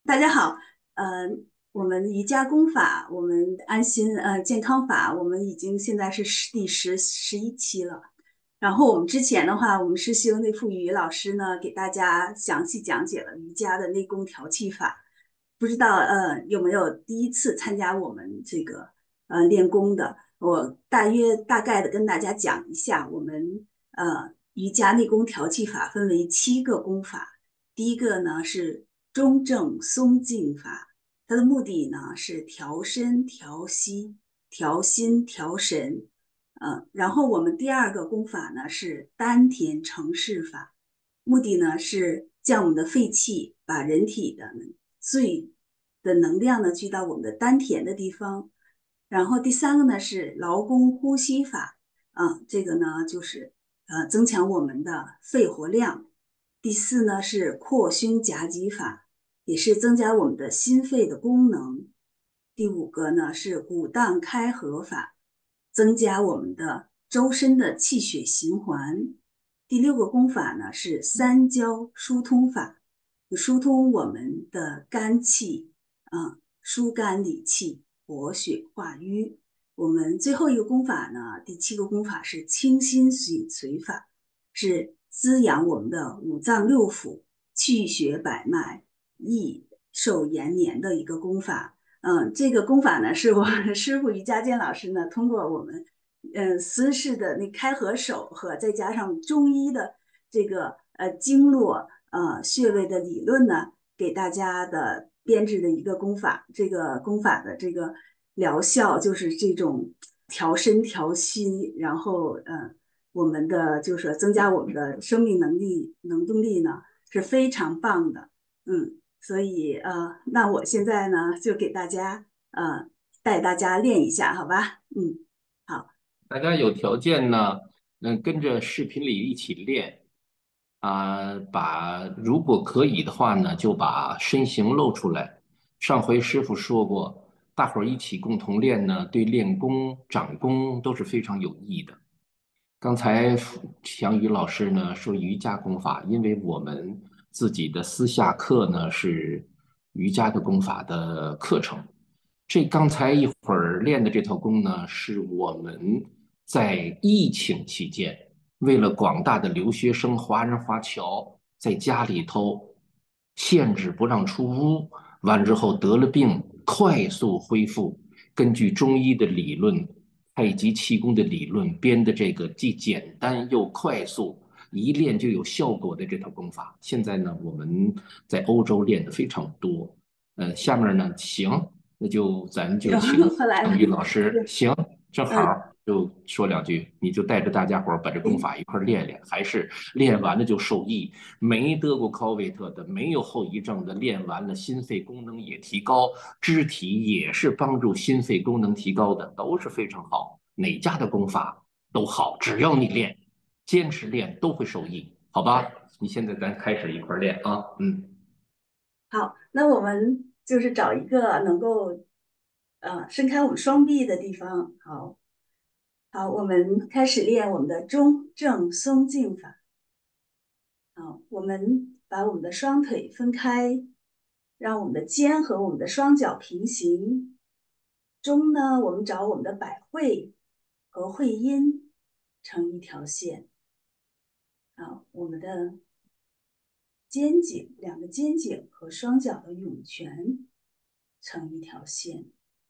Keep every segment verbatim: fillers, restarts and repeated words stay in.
大家好，呃，我们瑜伽功法，我们安心呃健康法，我们已经现在是十第十十一期了。然后我们之前的话，我们师兄那傅语老师呢，给大家详细讲解了瑜伽的内功调气法。不知道呃有没有第一次参加我们这个呃练功的？我大约大概的跟大家讲一下，我们呃瑜伽内功调气法分为七个功法。第一个呢是中正松劲法，它的目的呢是调身、调息、调心、调神。呃，然后我们第二个功法呢是丹田承式法，目的呢是将我们的肺气，把人体的最的能量呢聚到我们的丹田的地方。然后第三个呢是劳宫呼吸法，啊，这个呢就是呃增强我们的肺活量。第四呢是扩胸夹击法，也是增加我们的心肺的功能。第五个呢是鼓荡开合法，增加我们的周身的气血循环。第六个功法呢是三焦疏通法，疏通我们的肝气，啊，疏肝理气，活血化瘀。我们最后一个功法呢，第七个功法是清心醒髓法，是滋养我们的五脏六腑、气血百脉、益寿延年的一个功法。嗯，这个功法呢，是我们师傅瑜伽健老师呢，通过我们嗯私式的那开合手和再加上中医的这个呃经络呃穴位的理论呢，给大家的编制的一个功法。这个功法的这个疗效就是这种调身调心，然后呃我们的就是说增加我们的生命能力能动力呢是非常棒的。嗯。所以呃，那我现在呢就给大家呃带大家练一下，好吧？嗯，好。 大家有条件呢，嗯，跟着视频里一起练啊，把如果可以的话呢，就把身形露出来。上回师傅说过，大伙儿一起共同练呢，对练功、长功都是非常有益的。刚才强宇老师呢说瑜伽功法，因为我们自己的私下课呢是瑜伽的功法的课程。这刚才一会儿练的这套功呢，是我们在疫情期间，为了广大的留学生、华人华侨在家里头限制不让出屋，完之后得了病，快速恢复，根据中医的理论。太极气功的理论编的这个既简单又快速，一练就有效果的这套功法，现在呢我们在欧洲练的非常多。呃，下面呢行，那就咱就有请后来的， 程宇老师， 对， 行，正好嗯， 就说两句，你就带着大家伙儿把这功对， 法一块练练，还是练完了就受益。没得过 COVID 的，没有后遗症的，练完了心肺功能也提高，肢体也是帮助心肺功能提高的，都是非常好。哪家的功法都好，只要你练，坚持练都会受益，好吧？你现在咱开始一块练啊，嗯。 好。那我们就是找一个能够呃伸开我们双臂的地方。好，好，我们开始练我们的中正松劲法。好，我们把我们的双腿分开，让我们的肩和我们的双脚平行。中呢，我们找我们的百会和会阴成一条线。好，我们的肩颈，两个肩颈和双脚的涌泉成一条线。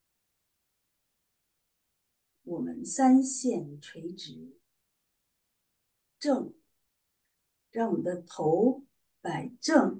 我们三线垂直，正，让我们的头摆正，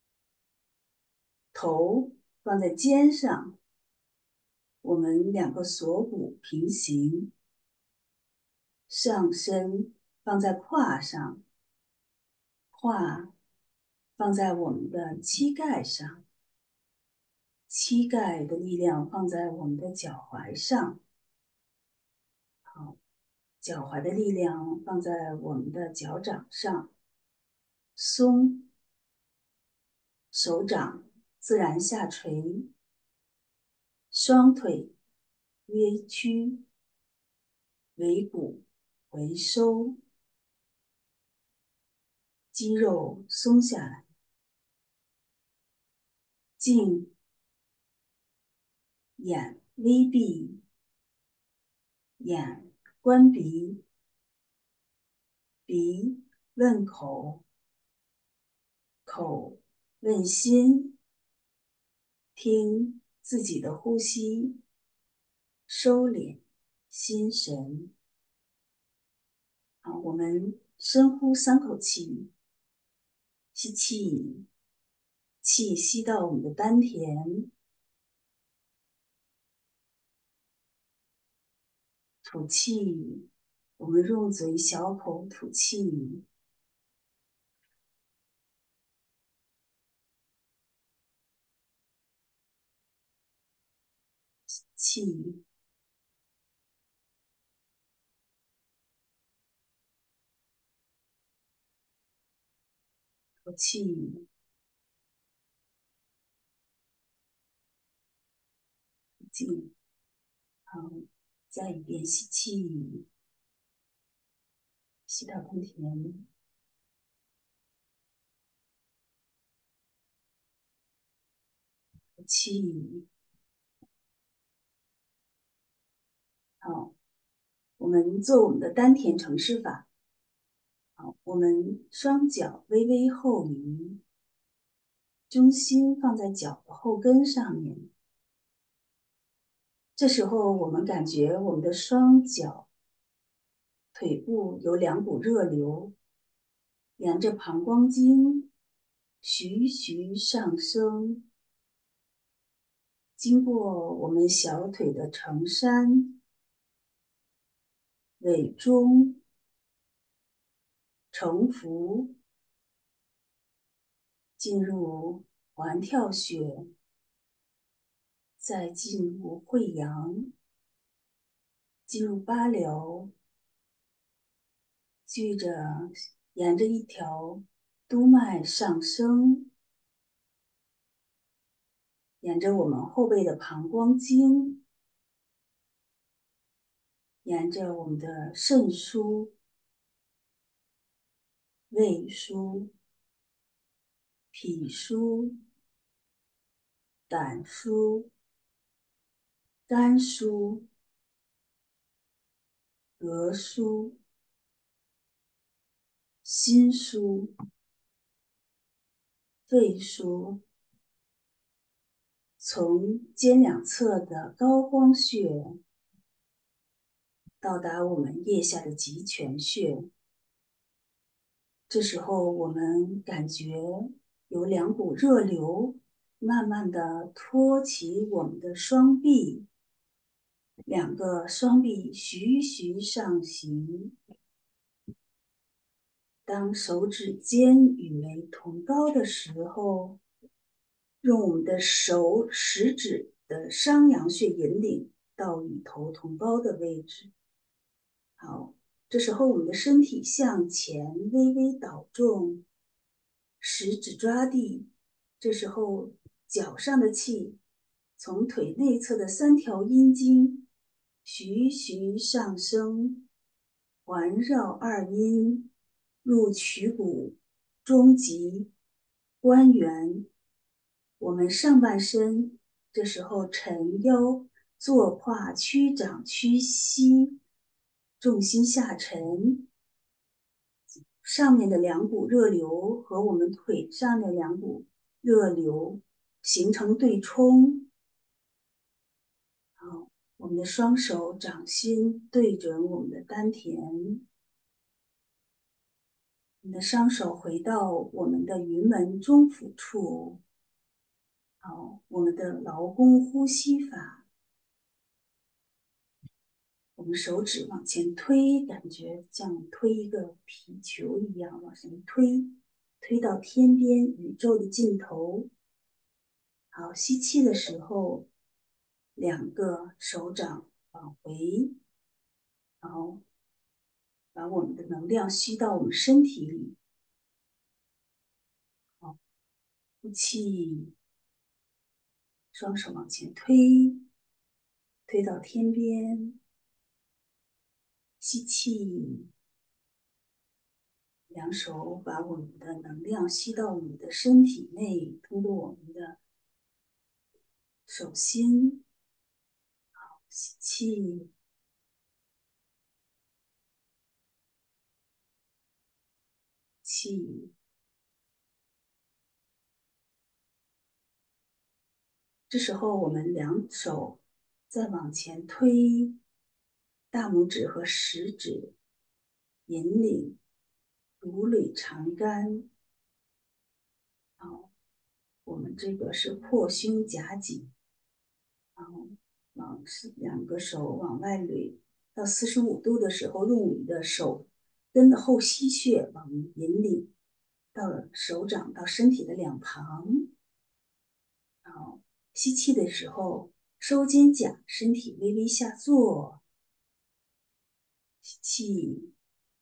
头放在肩上，我们两个锁骨平行，上身放在胯上，胯放在我们的膝盖上，膝盖的力量放在我们的脚踝上。好，脚踝的力量放在我们的脚掌上，松，手掌自然下垂，双腿约曲，尾骨回收，肌肉松下来。 静，眼微闭，眼关鼻，鼻问口，口问心，听自己的呼吸，收敛心神。好，我们深呼三口气，吸气，气吸到我们的丹田，吐气，我们用嘴小口吐气，气，吐气，静。好，再一遍吸气，吸到丹田，吐气。好，我们做我们的丹田承式法。好，我们双脚微微后移，中心放在脚的后跟上面。这时候，我们感觉我们的双脚腿部有两股热流，沿着膀胱经徐徐上升，经过我们小腿的承山、委中、承浮，进入环跳穴，再进入会阳，进入八髎，接着沿着一条督脉上升，沿着我们后背的膀胱经，沿着我们的肾腧、胃腧、脾腧、胆腧、肝腧、额腧、心腧、肺腧，从肩两侧的膏肓穴到达我们腋下的极泉穴。这时候，我们感觉有两股热流慢慢的托起我们的双臂，两个双臂徐徐上行。当手指尖与眉同高的时候，用我们的手食指的商阳穴引领到与头同高的位置。好，这时候我们的身体向前微微倒重，食指抓地。这时候脚上的气从腿内侧的三条阴经徐徐上升，环绕二阴，入曲骨、中极、关元。我们上半身这时候沉腰、坐胯、屈掌、屈膝，重心下沉。上面的两股热流和我们腿上的两股热流形成对冲。好，我们的双手掌心对准我们的丹田，我们的双手回到我们的云门中府处。好，我们的劳宫呼吸法，我们手指往前推，感觉像推一个皮球一样往上推，推到天边宇宙的尽头。好，吸气的时候，两个手掌往回，然后把我们的能量吸到我们身体里。好，呼气，双手往前推，推到天边。吸气，两手把我们的能量吸到我们的身体内，通过我们的手心，吸气，气。这时候我们两手再往前推，大拇指和食指引领如履长杆。好，我们这个是破胸夹紧，然后往两个手往外捋到四十五度的时候，用你的手跟的后溪穴往引领到手掌到身体的两旁。然后吸气的时候收肩胛，身体微微下坐。吸气，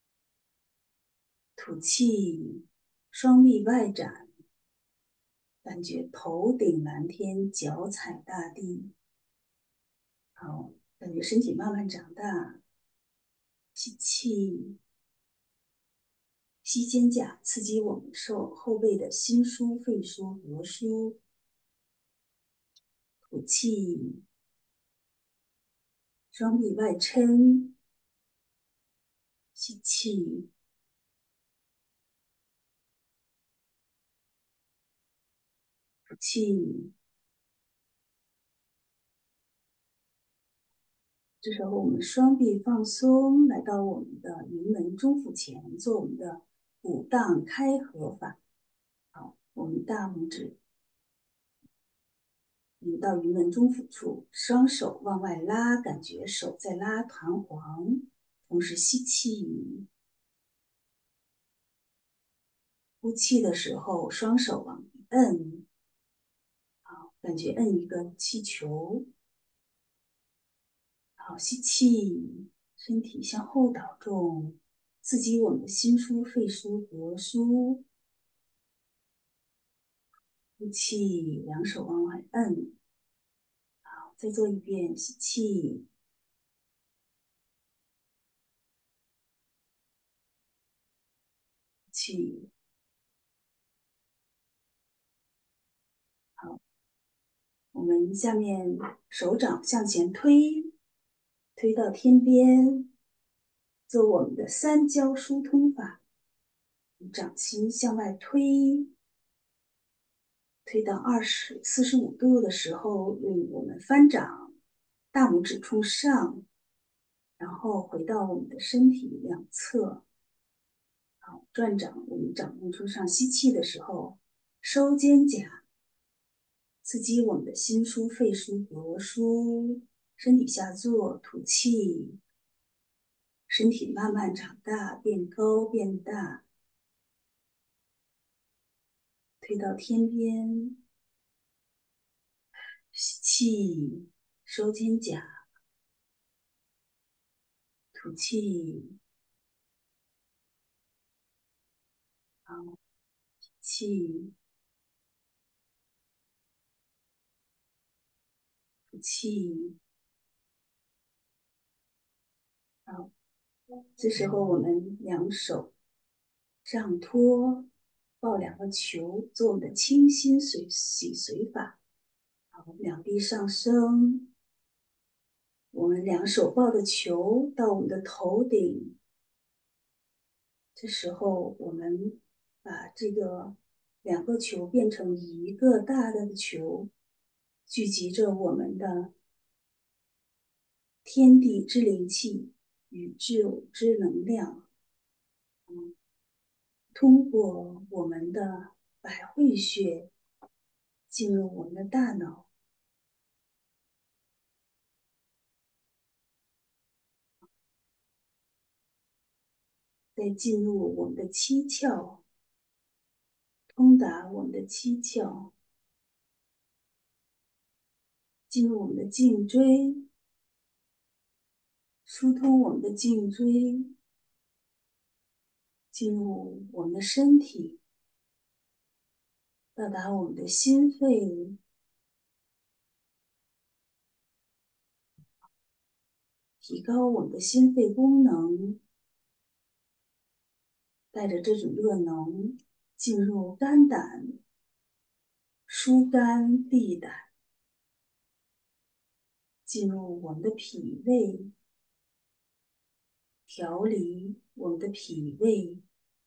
吐气，双臂外展，感觉头顶蓝天，脚踩大地。好，感觉身体慢慢长大。吸气，吸肩胛，刺激我们受后背的心腧、肺腧、额腧。吐气，双臂外抻。吸气，吐气。这时候我们双臂放松，来到我们的云门中府前，做我们的武当开合法。好，我们大拇指引到云门中府处，双手往外拉，感觉手在拉弹簧，同时吸气。呼气的时候，双手往里摁，好，感觉摁一个气球。好，吸气，身体向后倒重，刺激我们的心腧、肺腧、额腧。呼气，两手往外摁。好，再做一遍，吸气，气。好，我们下面手掌向前推，推到天边，做我们的三焦疏通法。掌心向外推，推到二十四十五度的时候，用我们翻掌，大拇指冲上，然后回到我们的身体两侧。好，转掌，我们掌心冲上，吸气的时候收肩胛，刺激我们的心腧、肺腧、额腧，身体下坐，吐气，身体慢慢长大，变高变大，推到天边。吸气，收肩胛，吐气。好，气，吐气。好，这时候我们两手上托，抱两个球，做我们的清心水洗髓法。好，两臂上升，我们两手抱着球到我们的头顶。这时候我们把这个两个球变成一个大的球，聚集着我们的天地之灵气，宇宙之能量。嗯，通过我们的百会穴进入我们的大脑，再进入我们的七窍，通达我们的七窍，进入我们的颈椎，疏通我们的颈椎，进入我们的身体，到达我们的心肺，提高我们的心肺功能，带着这种热能进入肝胆，疏肝利胆， 进入我们的脾胃，调理我们的脾胃，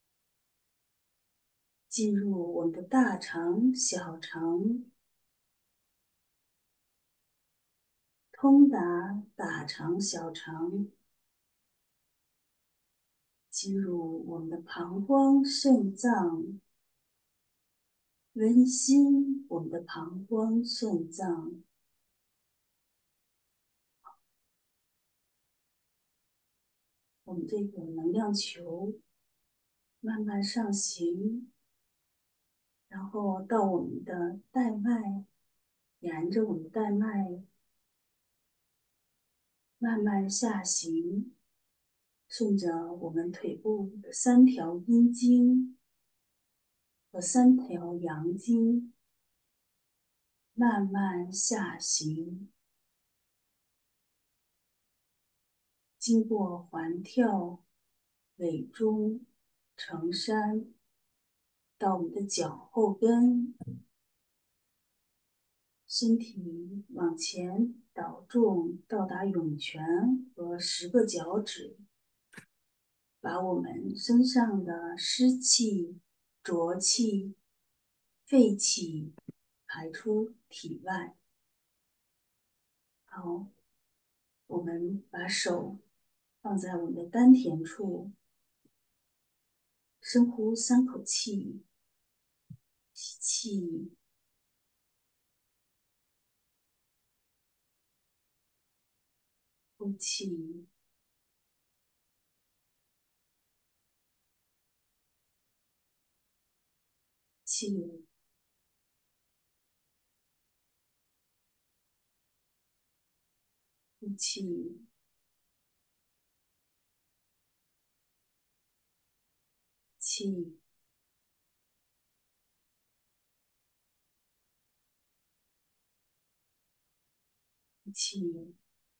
进入我们的大肠、小肠，通达大肠、小肠，进入我们的膀胱、肾脏，温馨我们的膀胱、肾脏。我们这个能量球慢慢上行，然后到我们的带脉，沿着我们带脉慢慢下行，顺着我们腿部的三条阴经和三条阳经慢慢下行，经过环跳、尾中、承山，到我们的脚后跟，身体往前倒重，到达涌泉和十个脚趾，把我们身上的湿气、浊气、废气排出体外。好，我们把手放在我们的丹田处，深呼三口气，吸气，呼气，气。呼气，气，呼气。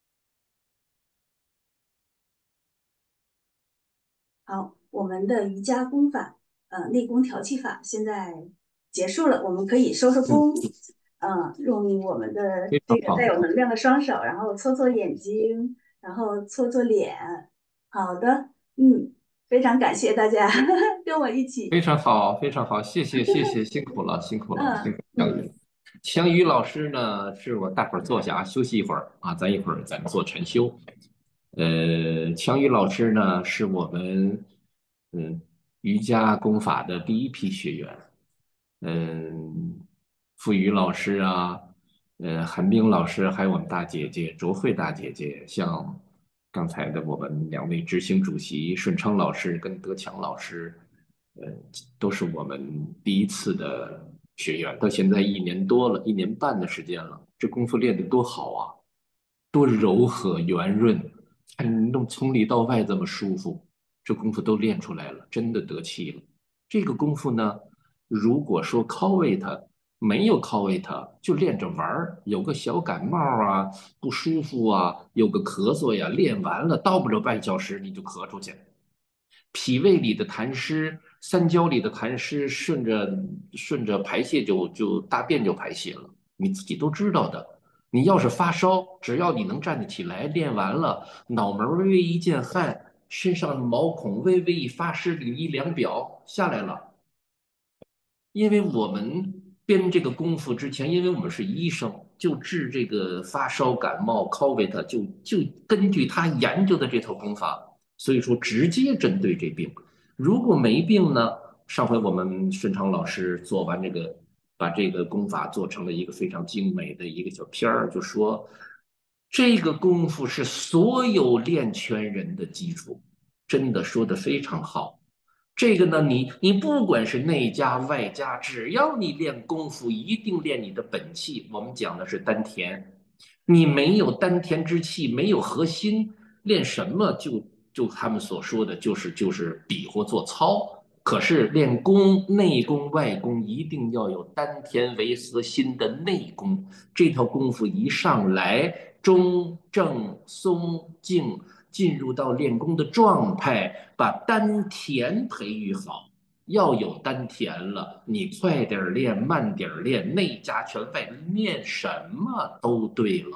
好，我们的瑜伽功法，呃，内功调气法现在结束了，我们可以收收嗯， 功，呃，用我们的非常这个带有好。 能量的双手，然后搓搓眼睛，然后搓搓脸。好的，嗯，非常感谢大家跟我一起， 非常好，非常好，谢谢谢谢，辛苦了辛苦了，辛嗯苦江嗯， 宇。强宇老师呢，是我大伙儿坐下啊，休息一会儿啊，咱一会儿咱做禅修。呃，强宇老师呢，是我们嗯瑜伽功法的第一批学员。嗯，付宇老师啊，呃，韩冰老师，还有我们大姐姐卓慧大姐姐，像刚才的我们两位执行主席顺昌老师跟德强老师，呃，都是我们第一次的学员，到现在一年多了，一年半的时间了，这功夫练得多好啊，多柔和圆润，看弄从里到外这么舒服，这功夫都练出来了，真的得气了。这个功夫呢，如果说 call it 没有 call it，就练着玩儿，有个小感冒啊，不舒服啊，有个咳嗽呀，练完了到不了半小时你就咳出去，脾胃里的痰湿，三焦里的痰湿，顺着顺着排泄就就大便就排泄了，你自己都知道的。你要是发烧，只要你能站得起来，练完了，脑门微微一见汗，身上毛孔微微一发湿，你一量表下来了。因为我们编这个功夫之前，因为我们是医生，就治这个发烧感冒 COVID，就就根据他研究的这套功法，所以说直接针对这病。如果没病呢，上回我们顺昌老师做完这个，把这个功法做成了一个非常精美的一个小片儿，就说这个功夫是所有练拳人的基础，真的说的非常好。这个呢，你你不管是内家外家，只要你练功夫，一定练你的本气。我们讲的是丹田，你没有丹田之气，没有核心，练什么就就他们所说的就是就是比划做操。可是练功，内功外功一定要有丹田为核心的内功。这套功夫一上来，中正松静。进入到练功的状态，把丹田培育好。要有丹田了，你快点练，慢点练，内家拳外练什么都对了。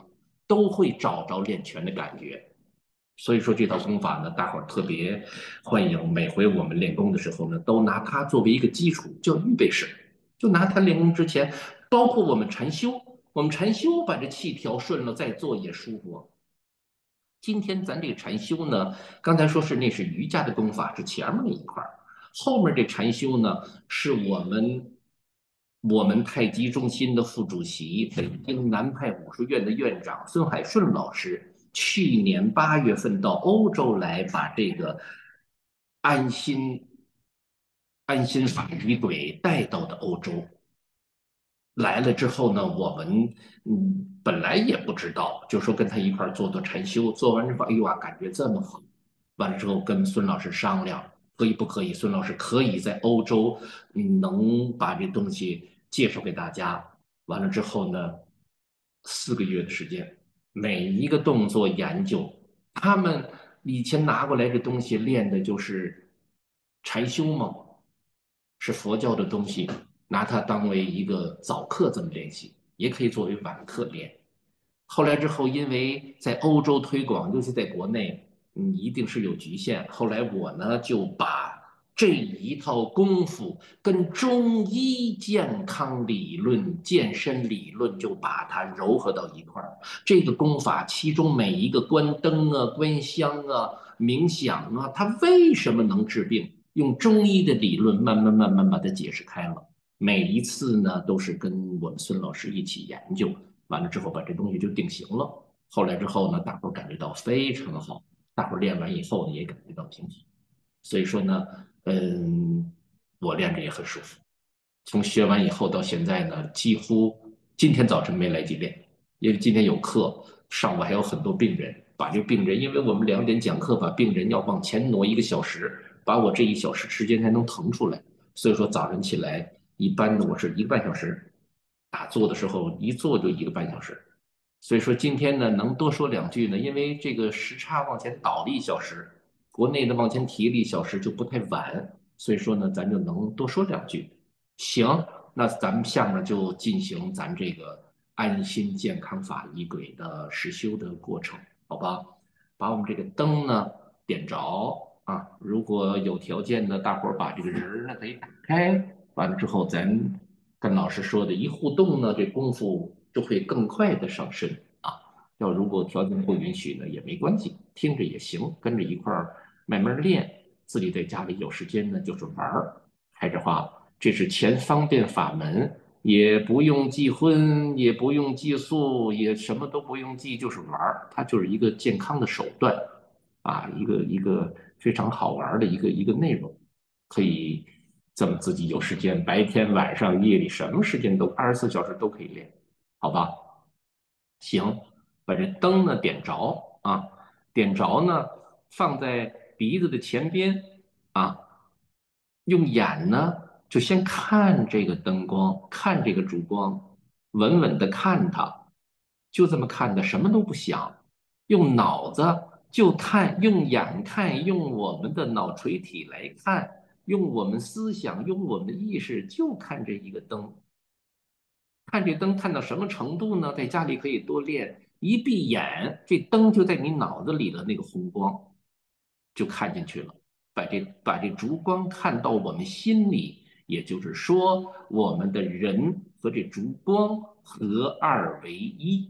都会找着练拳的感觉。所以说这套功法呢，大伙儿特别欢迎。每回我们练功的时候呢，都拿它作为一个基础，叫预备式。就拿它练功之前，包括我们禅修，我们禅修把这气调顺了，再做也舒服。今天咱这个禅修呢，刚才说是那是瑜伽的功法，是前面那一块儿，后面这禅修呢，是我们我们太极中心的副主席，北京南派武术院的院长孙海顺老师，去年八月份到欧洲来，把这个安心安心法仪轨带到的欧洲。来了之后呢，我们嗯本来也不知道，就说跟他一块做做禅修，做完之后，哎呦啊，感觉这么好。完了之后跟孙老师商量，可以不可以？孙老师可以在欧洲，嗯，能把这东西介绍给大家。完了之后呢，四个月的时间，每一个动作研究，他们以前拿过来的东西练的就是禅修嘛，是佛教的东西，拿它当为一个早课这么练习，也可以作为晚课练。后来之后，因为在欧洲推广，尤其在国内，嗯，一定是有局限。后来我呢就把这一套功夫跟中医健康理论、健身理论就把它糅合到一块儿。这个功法，其中每一个关灯啊、关香啊、冥想啊，它为什么能治病？用中医的理论慢慢慢慢把它解释开了。每一次呢，都是跟我们孙老师一起研究。完了之后把这东西就定型了。后来之后呢，大伙儿感觉到非常好，大伙儿练完以后呢也感觉到挺好。所以说呢，嗯，我练着也很舒服。从学完以后到现在呢，几乎今天早晨没来及练，因为今天有课，上午还有很多病人，把这病人，因为我们两点讲课，把病人要往前挪一个小时，把我这一小时时间才能腾出来。所以说早晨起来，一般的我是一个半小时，打坐的时候一坐就一个半小时。所以说今天呢，能多说两句呢，因为这个时差往前倒了一小时，国内的往前提了一小时就不太晚，所以说呢，咱就能多说两句。行，那咱们下面就进行咱这个安心健康法仪轨的实修的过程，好吧？把我们这个灯呢点着啊，如果有条件的，大伙儿把这个人儿呢可以打开，完了之后咱跟老师说的一互动呢，这功夫就会更快的上身啊。要如果条件不允许呢，也没关系，听着也行，跟着一块儿慢慢练。自己在家里有时间呢，就是玩儿。开着话，这是前方便法门，也不用记荤，也不用计数，也什么都不用记，就是玩儿。它就是一个健康的手段啊，一个一个非常好玩的一个一个内容，可以这么自己有时间，白天、晚上、夜里什么时间都二十四小时都可以练，好吧？行，把这灯呢点着啊，点着呢放在鼻子的前边啊，用眼呢就先看这个灯光，看这个烛光，稳稳的看它，就这么看的，什么都不想，用脑子就看，用眼看，用我们的脑垂体来看，用我们思想，用我们的意识，就看这一个灯。看这灯看到什么程度呢？在家里可以多练，一闭眼，这灯就在你脑子里的那个红光就看进去了，把这把这烛光看到我们心里，也就是说，我们的人和这烛光合二为一，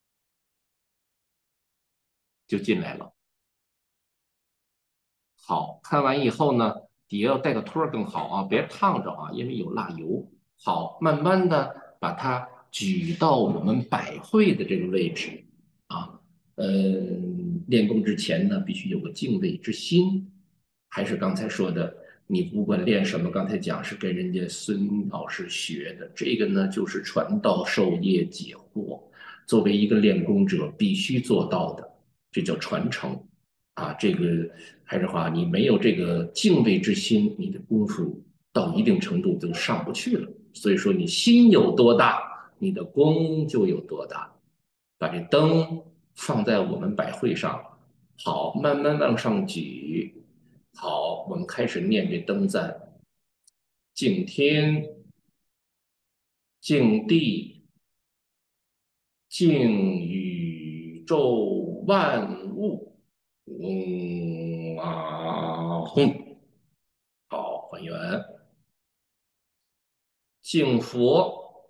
就进来了。好，看完以后呢，底下要带个托儿更好啊，别烫着啊，因为有蜡油。好，慢慢的把它举到我们百会的这个位置啊。嗯，练功之前呢，必须有个敬畏之心。还是刚才说的，你不管练什么，刚才讲是跟人家孙老师学的，这个呢就是传道授业解惑，作为一个练功者必须做到的，这叫传承。啊，这个还是话，你没有这个敬畏之心，你的功夫到一定程度就上不去了。所以说，你心有多大，你的功就有多大。把这灯放在我们百会上，好，慢慢往上举。好，我们开始念这灯赞：敬天、敬地、敬雨。 宙万物，嗡啊吽。好，还原。敬佛，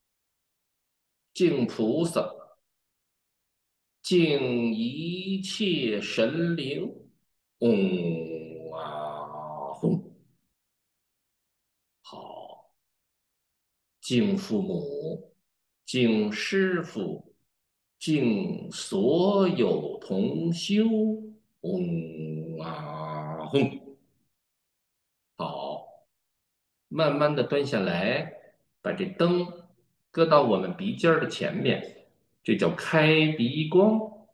敬菩萨，敬一切神灵，嗡啊吽。好，敬父母，敬师傅，敬所有同修，嗡啊吽。好，慢慢的蹲下来，把这灯搁到我们鼻尖儿的前面，这叫开鼻光。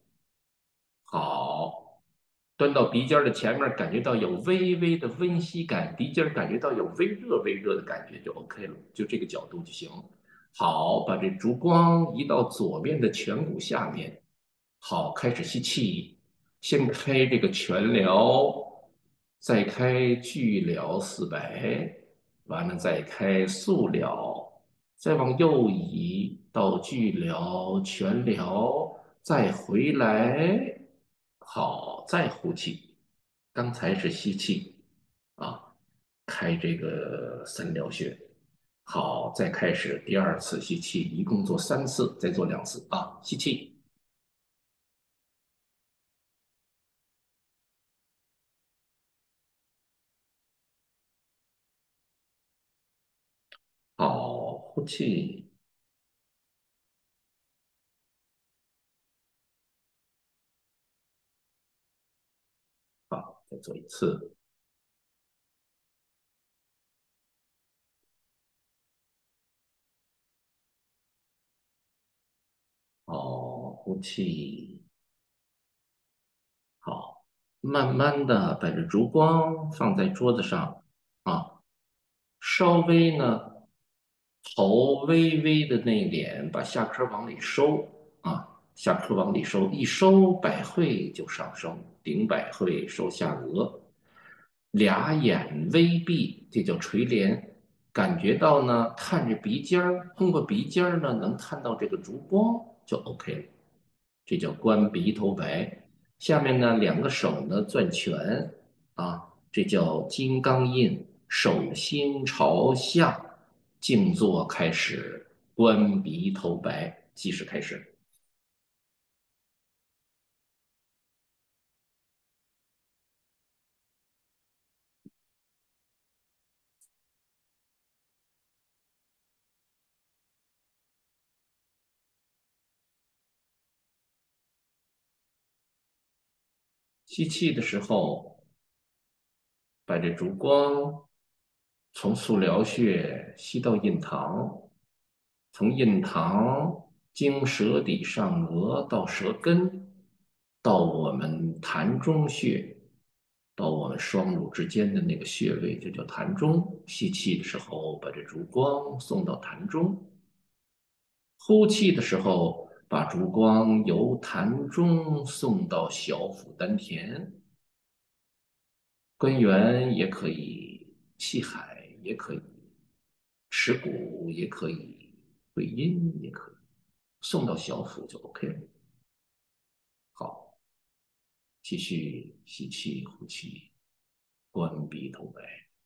好，端到鼻尖儿的前面，感觉到有微微的温煦感，鼻尖儿感觉到有微热微热的感觉就 OK 了，就这个角度就行。好，把这烛光移到左面的颧骨下面。好，开始吸气，先开这个全疗，再开巨疗四百，完了再开速疗，再往右移到巨疗、全疗，再回来。好，再呼气。刚才是吸气啊，开这个三髎穴。好，再开始第二次吸气，一共做三次，再做两次啊。吸气，好，呼气，好，再做一次。好，呼气，好，慢慢的把这烛光放在桌子上啊，稍微呢，头微微的内敛，把下颏往里收啊，下颏往里收，一收百会就上升，顶百会收下颚，俩眼微闭，这叫垂帘，感觉到呢，看着鼻尖儿，通过鼻尖儿呢，能看到这个烛光就 OK 了，这叫观鼻头白。下面呢，两个手呢攥拳啊，这叫金刚印，手心朝下，静坐开始，观鼻头白，计时开始。吸气的时候，把这烛光从塑疗穴吸到印堂，从印堂经舌底上颚到舌根，到我们膻中穴，到我们双乳之间的那个穴位，就叫膻中。吸气的时候，把这烛光送到膻中；呼气的时候，把烛光由膻中送到小腹丹田。根源也可以，气海也可以，耻骨也可以，会阴也可以，送到小腹就 OK 了。好，继续吸气、呼气，关闭头白。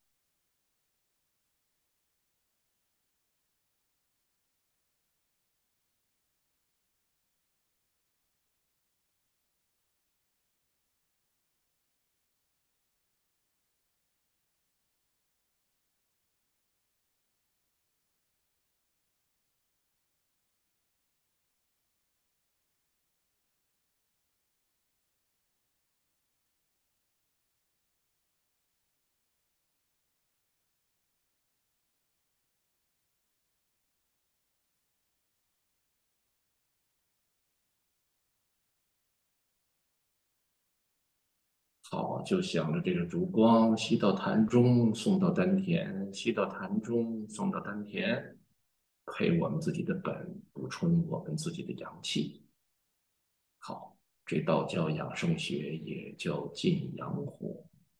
好，就想着这个烛光吸到痰中，送到丹田，吸到痰中，送到丹田，陪我们自己的本，补充我们自己的阳气。好，这道教养生学也叫晋阳火。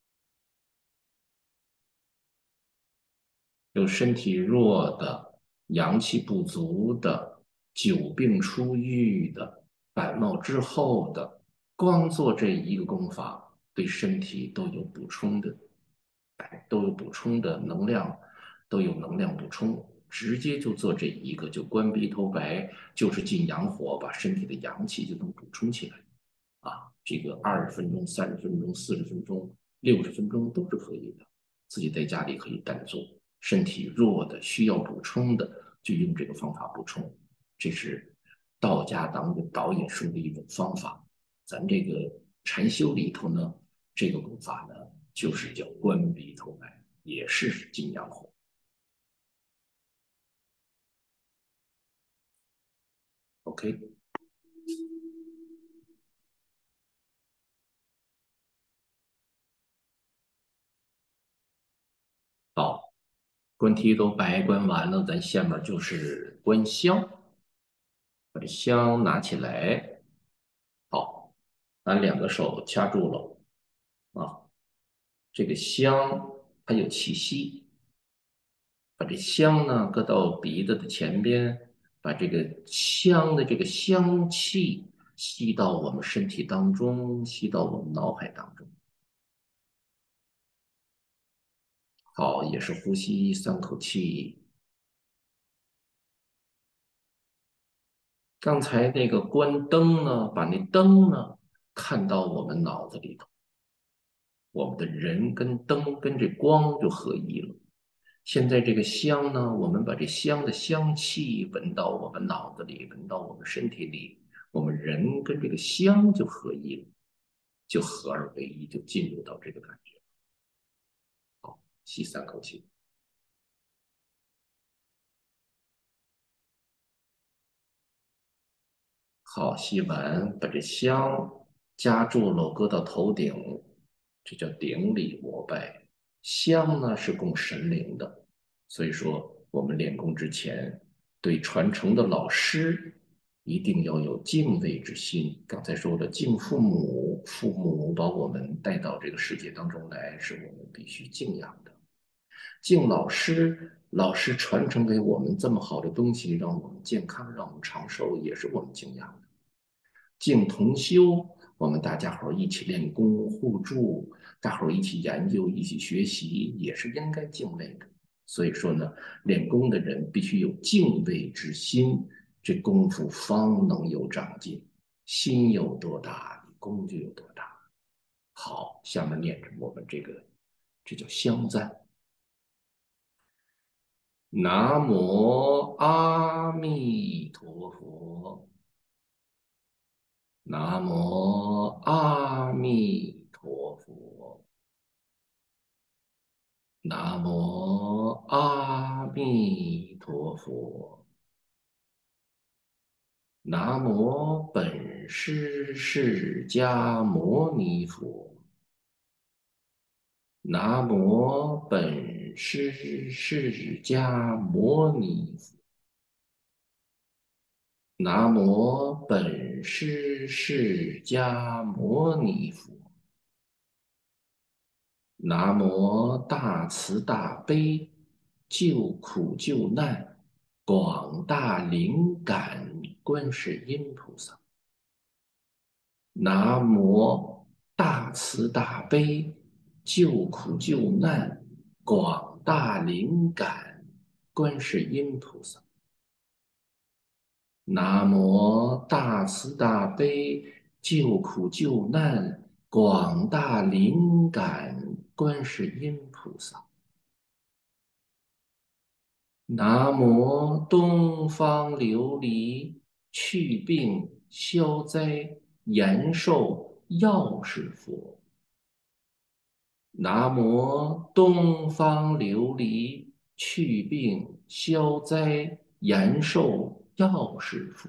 有身体弱的、阳气不足的、久病初愈的感冒之后的，光做这一个功法，对身体都有补充的，哎，都有补充的能量，都有能量补充。直接就做这一个，就关闭头白，就是进阳火，把身体的阳气就能补充起来。啊，这个二十分钟、三十分钟、四十分钟、六十分钟都是可以的，自己在家里可以单做。身体弱的、需要补充的，就用这个方法补充。这是道家当中导引说的一种方法。咱这个禅修里头呢，这个功法呢，就是叫关闭头白，也是进阳火。OK，好，关题都白关完了，咱下面就是关香。把这香拿起来，好，拿两个手掐住了啊。这个香它有气息，把这香呢搁到鼻子的前边，把这个香的这个香气吸到我们身体当中，吸到我们脑海当中。好，也是呼吸三口气。刚才那个关灯呢，把那灯呢看到我们脑子里头，我们的人跟灯跟这光就合一了。现在这个香呢，我们把这香的香气闻到我们脑子里，闻到我们身体里，我们人跟这个香就合一了，就合二为一，就进入到这个感觉。好，吸三口气。好，吸完，把这香夹住了，搁到头顶，这叫顶礼膜拜。香呢是供神灵的，所以说我们练功之前，对传承的老师一定要有敬畏之心。刚才说的敬父母，父母把我们带到这个世界当中来，是我们必须敬仰的。敬老师，老师传承给我们这么好的东西，让我们健康，让我们长寿，也是我们敬仰的。敬同修，我们大家伙一起练功互助，大伙一起研究，一起学习，也是应该敬畏的。所以说呢，练功的人必须有敬畏之心，这功夫方能有长进。心有多大，功就有多大。好，下面念着我们这个，这叫香赞。南无阿弥陀佛。南无阿弥陀佛。南无阿弥陀佛。南无本师释迦牟尼佛。南无本师释迦牟尼佛。南无本师释迦牟尼佛。南无大慈大悲救苦救难广大灵感观世音菩萨。南无大慈大悲救苦救难广大灵感观世音菩萨。南无大慈大悲救苦救难广大灵感观世音菩萨。南无东方琉璃祛病消灾延寿药师佛。南无东方琉璃祛病消灾延寿药师佛。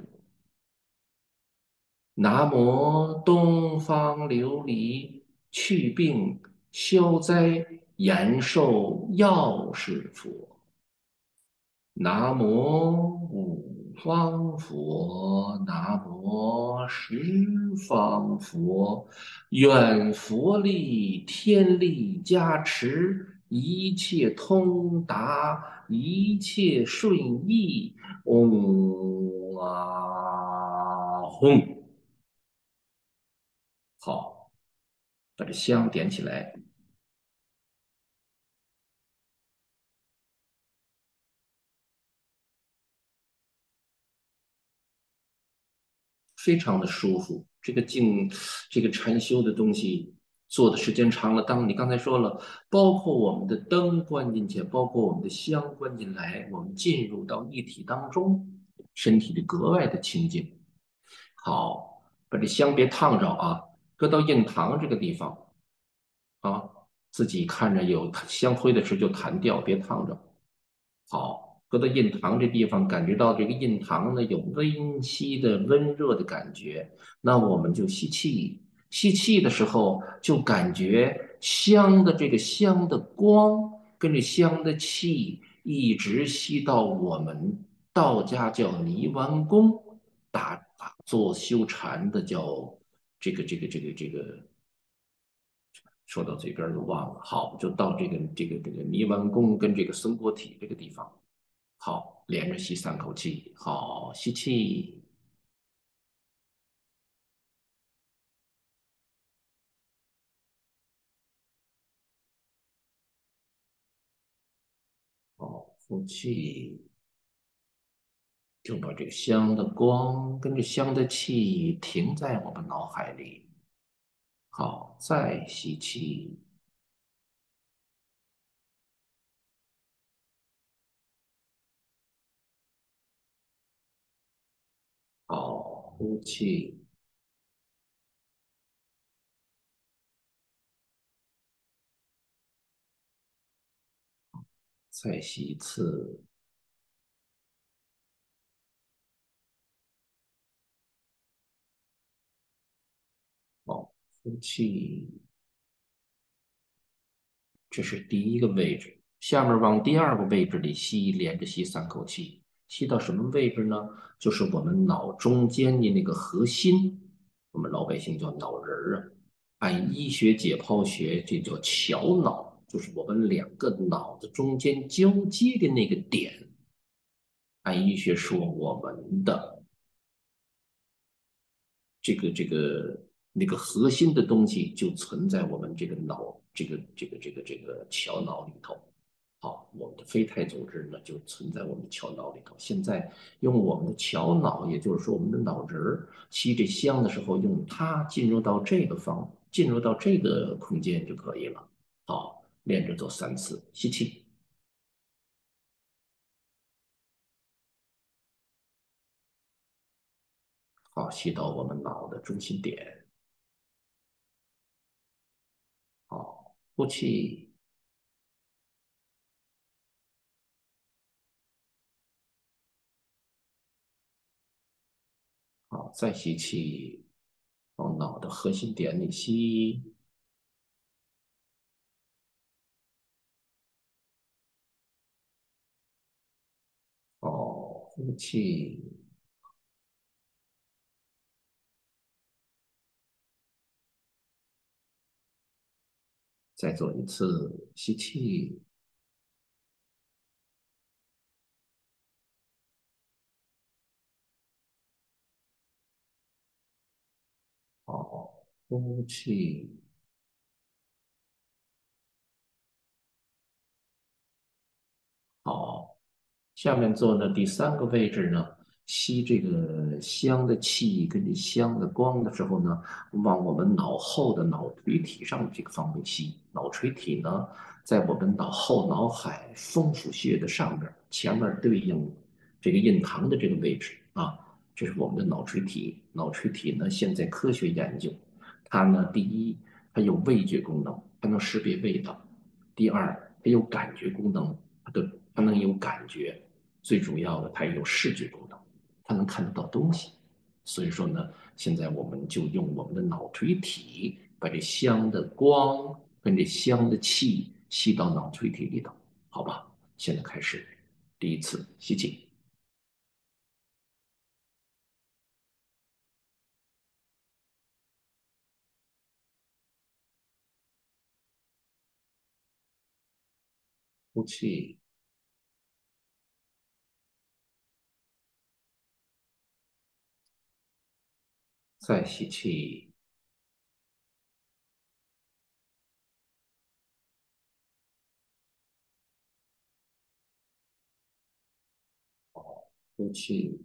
南无东方琉璃祛病消灾延寿药师佛。南无五方佛。南无十方佛。愿佛力天力加持，一切通达，一切顺意。嗡啊吽。 好，把这香点起来。非常的舒服。这个静，这个禅修的东西做的时间长了，当你刚才说了，包括我们的灯关进去，包括我们的香关进来，我们进入到一体当中，身体里格外的清净。好，把这香别烫着啊，搁到印堂这个地方啊，自己看着有香灰的时候就弹掉，别烫着。好，搁到印堂这地方，感觉到这个印堂呢有温煦的温热的感觉，那我们就吸气，吸气的时候就感觉香的这个香的光跟这香的气一直吸到我们道家叫泥丸宫打打坐修禅的叫这个这个这个这个。说到嘴边就忘了。好，就到这个这个这个泥丸宫跟这个松果体这个地方。好，连着吸三口气。好，吸气。好，呼气。就把这个香的光跟着香的气停在我们脑海里。好，再吸气。好，呼气。再吸一次。好，呼气。这是第一个位置，下面往第二个位置里吸，连着吸三口气，吸到什么位置呢？就是我们脑中间的那个核心，我们老百姓叫脑仁儿啊，按医学解剖学这叫桥脑，就是我们两个脑子中间交接的那个点。按医学说，我们的这个这个那个核心的东西就存在我们这个脑这个这个这个这个桥脑里头。好，我们的胚胎组织呢就存在我们的桥脑里头。现在用我们的桥脑，也就是说我们的脑仁儿吸这香的时候，用它进入到这个方，进入到这个空间就可以了。好，连着做三次，吸气。好，吸到我们脑的中心点。好，呼气。好，再吸气。往脑的核心点里吸。好，呼气。再做一次，吸气。好，呼气。好，下面做呢第三个位置呢，吸这个香的气跟这香的光的时候呢，往我们脑后的脑垂体上这个方面吸。脑垂体呢，在我们脑后脑海风府穴的上边，前面对应这个印堂的这个位置啊，这是我们的脑垂体。脑垂体呢，现在科学研究，它呢，第一，它有味觉功能，它能识别味道；第二，它有感觉功能，它的它能有感觉。最主要的，它也有视觉功能，它能看得到东西。所以说呢，现在我们就用我们的脑垂体，把这香的光跟这香的气吸到脑垂体里头，好吧？现在开始，第一次吸气。呼气。再吸气。 呼气，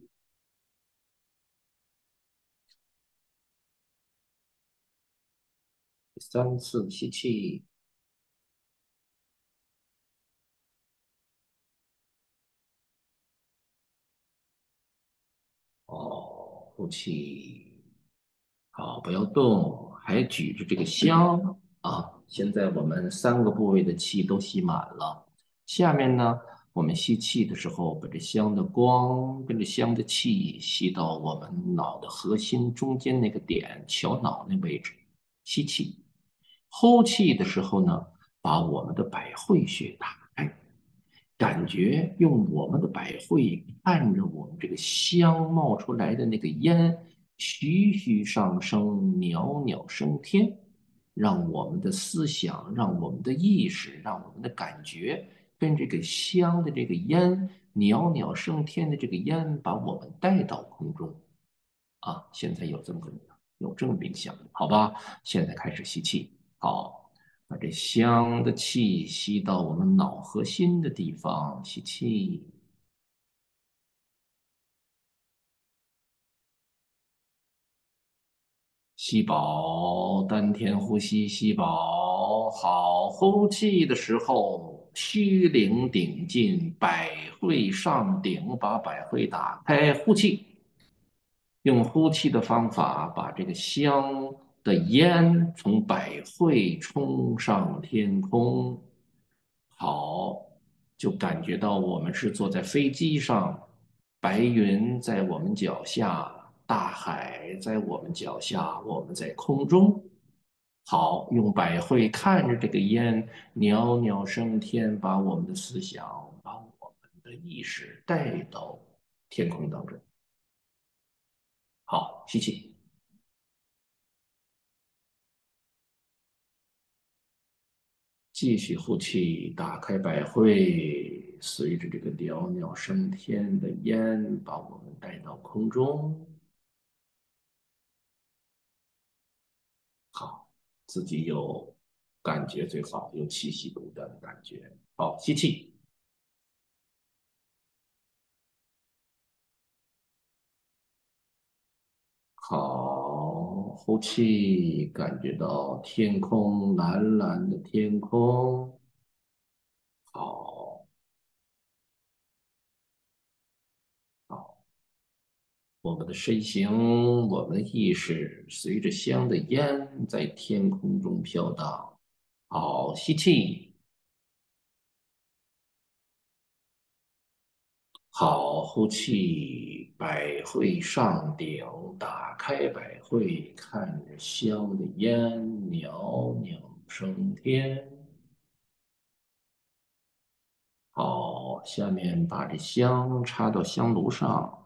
第三次吸气，哦，呼气，好，不要动，还举着这个香啊。现在我们三个部位的气都吸满了，下面呢，我们吸气的时候，把这香的光跟着香的气吸到我们脑的核心中间那个点，桥脑那位置，吸气。呼气的时候呢，把我们的百会穴打开，感觉用我们的百会看着我们这个香冒出来的那个烟，徐徐上升，袅袅升天，让我们的思想，让我们的意识，让我们的感觉跟这个香的这个烟袅袅升天的这个烟，把我们带到空中啊！现在有这么个有这么冥想，好吧？现在开始吸气，好。把这香的气吸到我们脑核心的地方，吸气，吸饱，丹田呼吸，吸饱，好，呼气的时候，虚灵顶进，百会上顶，把百会打开，呼气。用呼气的方法把这个香的烟从百会冲上天空。好，就感觉到我们是坐在飞机上，白云在我们脚下，大海在我们脚下，我们在空中。好，用百会看着这个烟袅袅升天，把我们的思想，把我们的意识带到天空当中。好，吸气。继续呼气，打开百会，随着这个袅袅升天的烟，把我们带到空中。好，自己有感觉最好，有气息不断的感觉。好，吸气，好，呼气，感觉到天空蓝蓝的天空。好，好。我们的身形，我们的意识，随着香的烟在天空中飘荡。好，吸气，好，呼气，百会上顶，打开百会，看着香的烟袅袅升天。好，下面把这香插到香炉上，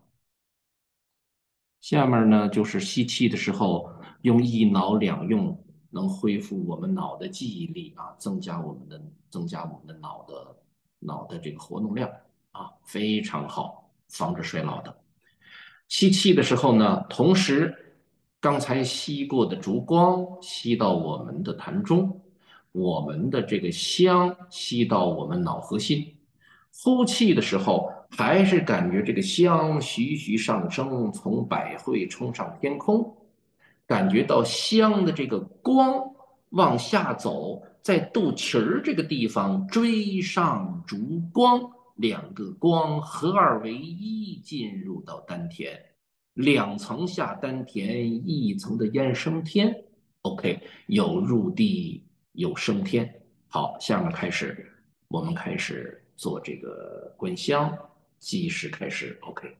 下面呢，就是吸气的时候，用一脑两用，能恢复我们脑的记忆力啊，增加我们的增加我们的脑的脑的这个活动量啊，非常好，防止衰老的。吸气的时候呢，同时刚才吸过的烛光吸到我们的痰中，我们的这个香吸到我们脑核心。呼气的时候，还是感觉这个香徐徐上升，从百会冲上天空，感觉到香的这个光往下走，在肚脐儿这个地方追上烛光，两个光合二为一，进入到丹田，两层下丹田，一层的烟升天。OK，有入地，有升天。好，下面开始，我们开始做这个滚香，计时开始。OK，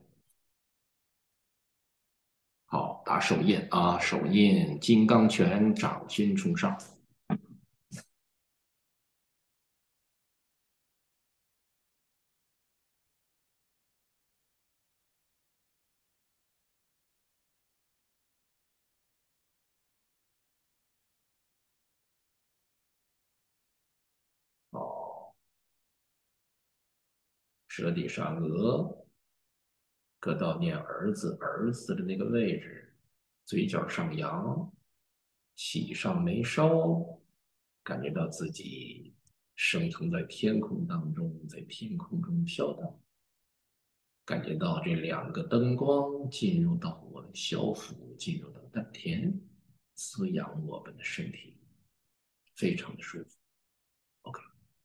好，打手印啊，手印金刚拳，掌心冲上。哦，舌底上颚，搁到念儿子儿子的那个位置，嘴角上扬，喜上眉梢，感觉到自己升腾在天空当中，在天空中飘荡。 感觉到这两个灯光进入到我们小腹，进入到丹田，滋养我们的身体，非常的舒服。OK。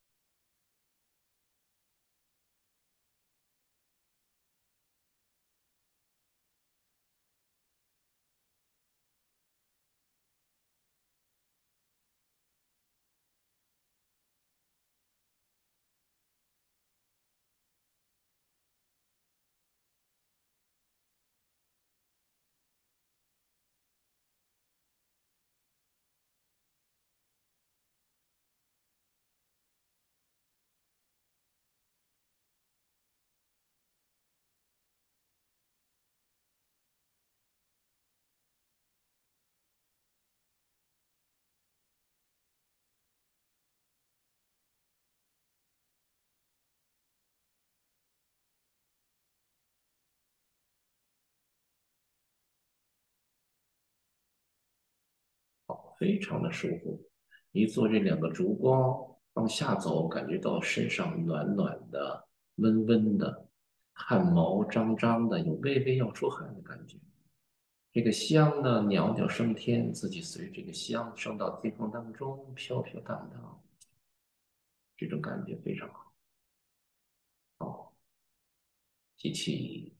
非常的舒服。一做这两个烛光往下走，感觉到身上暖暖的、温温的，汗毛张张的，有微微要出汗的感觉。这个香呢，袅袅升天，自己随这个香升到天空当中，飘飘荡荡，这种感觉非常好。好，吸气，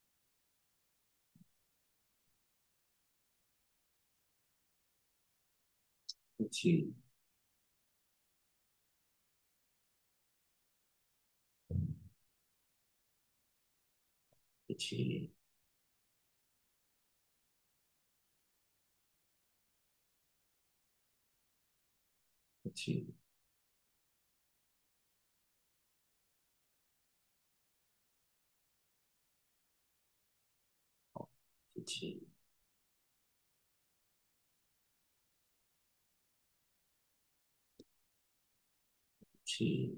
呼气，吸气，呼气，吸气，气。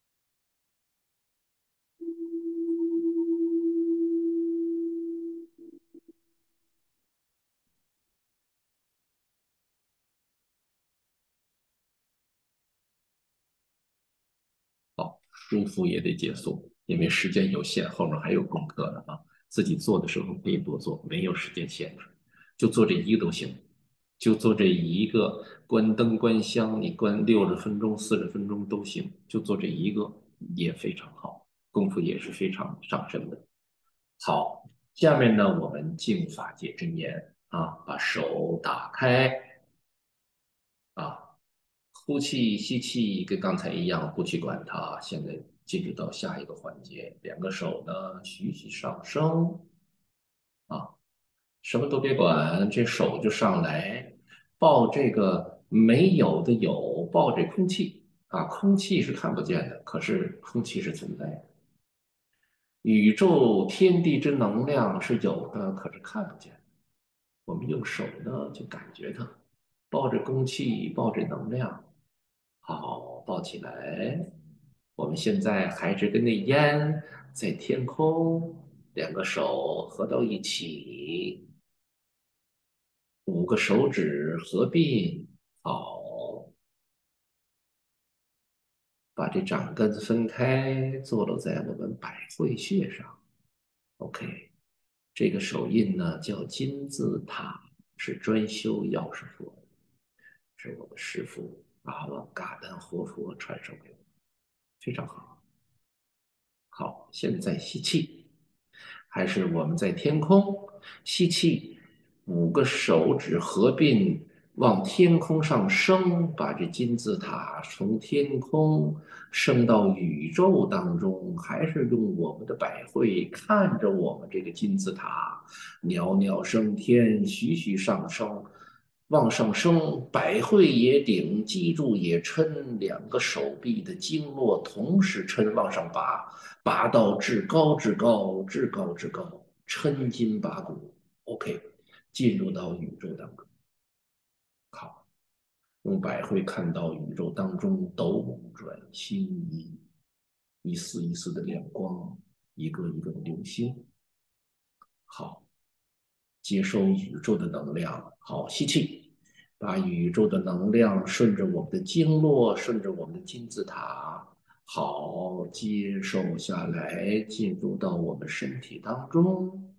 好，舒服也得结束，因为时间有限，后面还有功课呢啊。自己做的时候可以多做，没有时间限制，就做这一个都行，就做这一个。关灯关香，你关六十分钟、四十分钟都行，就做这一个也非常好，功夫也是非常上身的。好，下面呢，我们净法界真言啊，把手打开啊，呼气、吸气跟刚才一样，不去管它。现在进入到下一个环节，两个手呢徐徐上升啊，什么都别管，这手就上来，抱这个没有的有，抱这空气啊，空气是看不见的，可是空气是存在的。宇宙天地之能量是有的，可是看不见。我们用手呢就感觉它，抱着空气，抱着能量。好，抱起来。我们现在还是跟那烟在天空，两个手合到一起，五个手指合并。好，把这掌根分开，坐落在我们百会穴上。OK，这个手印呢叫金字塔，是专修药师佛的，是我的师父阿旺嘎丹活佛传授给我，非常好。好，现在吸气，还是我们在天空吸气，五个手指合并往天空上升，把这金字塔从天空升到宇宙当中，还是用我们的百会看着我们这个金字塔，袅袅升天，徐徐上升。往上升，百会也顶，脊柱也抻，两个手臂的经络同时抻往上拔，拔到至高至高，至高至高，抻筋拔骨。OK，进入到宇宙当中。好，用百会看到宇宙当中斗转星移，一丝一丝的亮光，一个一个的流星。好，接收宇宙的能量。好，吸气，把宇宙的能量顺着我们的经络，顺着我们的金字塔好，接受下来，进入到我们身体当中。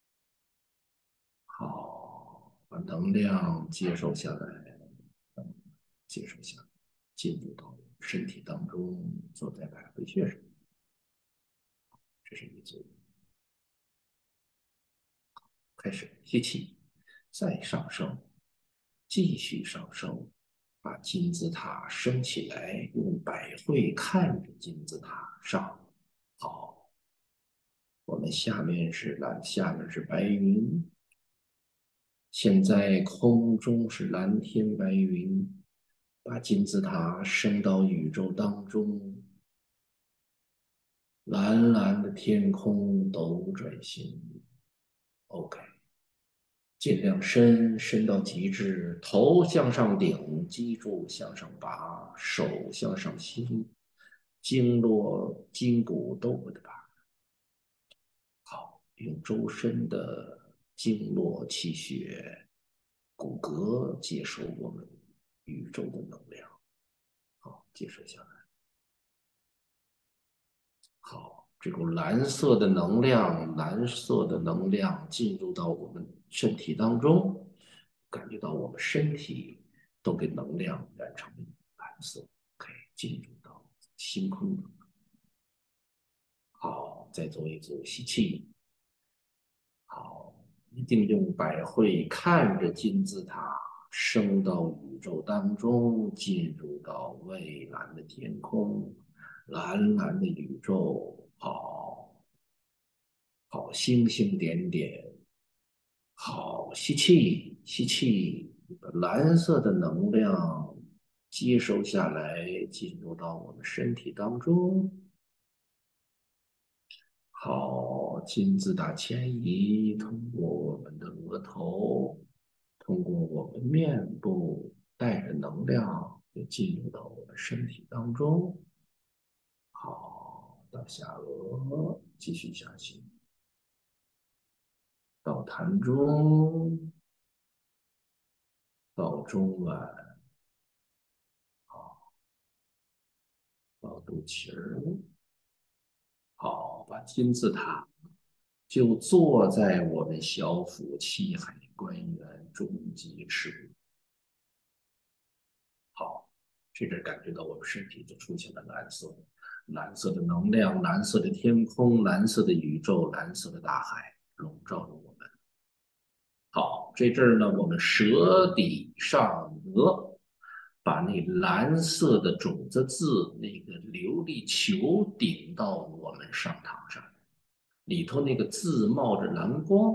好，把能量接受下来，接受下来，进入到身体当中，坐在百会穴上。这是一组。开始吸气，再上升，继续上升，把金字塔升起来，用百会看着金字塔上。好，我们下面是蓝，下面是白云。现在空中是蓝天白云，把金字塔升到宇宙当中，蓝蓝的天空斗转星移。OK。尽量伸，伸到极致，头向上顶，脊柱向上拔，手向上心，经络、筋骨都不得拔。好，用周身的经络、气血、骨骼接收我们宇宙的能量。好，接收下来。好，这股蓝色的能量，蓝色的能量进入到我们身体当中，感觉到我们身体都给能量染成蓝色，可以进入到星空当中。好，再做一组吸气。好，一定用百会看着金字塔升到宇宙当中，进入到蔚蓝的天空，蓝蓝的宇宙。好，好，星星点点。好，吸气，吸气，把蓝色的能量接收下来，进入到我们身体当中。好，金字塔迁移，通过我们的额头，通过我们面部，带着能量就进入到我们身体当中。好，到下颚，继续下去，到膻中，到中脘，到肚脐儿。好，把金字塔就坐在我们小腹气海关元中极池。好，这阵感觉到我们身体就出现了蓝色，蓝色的能量，蓝色的天空，蓝色的宇宙，蓝色的大海笼罩着我们。好，这阵儿呢，我们舌底上颚，把那蓝色的种子字那个琉璃球顶到我们上膛上，里头那个字冒着蓝光。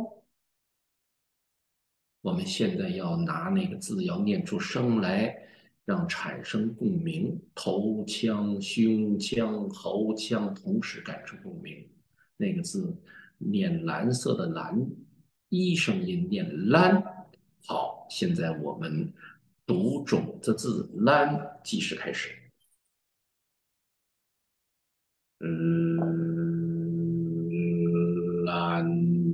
我们现在要拿那个字要念出声来，让产生共鸣，头腔、胸腔、喉腔同时感出共鸣。那个字念蓝色的蓝，一声音念蓝。好，现在我们读种子字蓝，计时开始。嗯，蓝。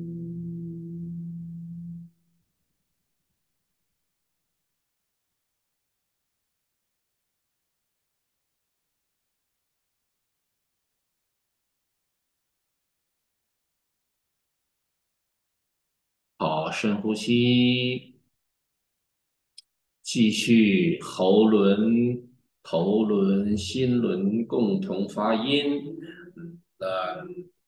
好，深呼吸，继续喉轮、头轮、心轮共同发音。蓝。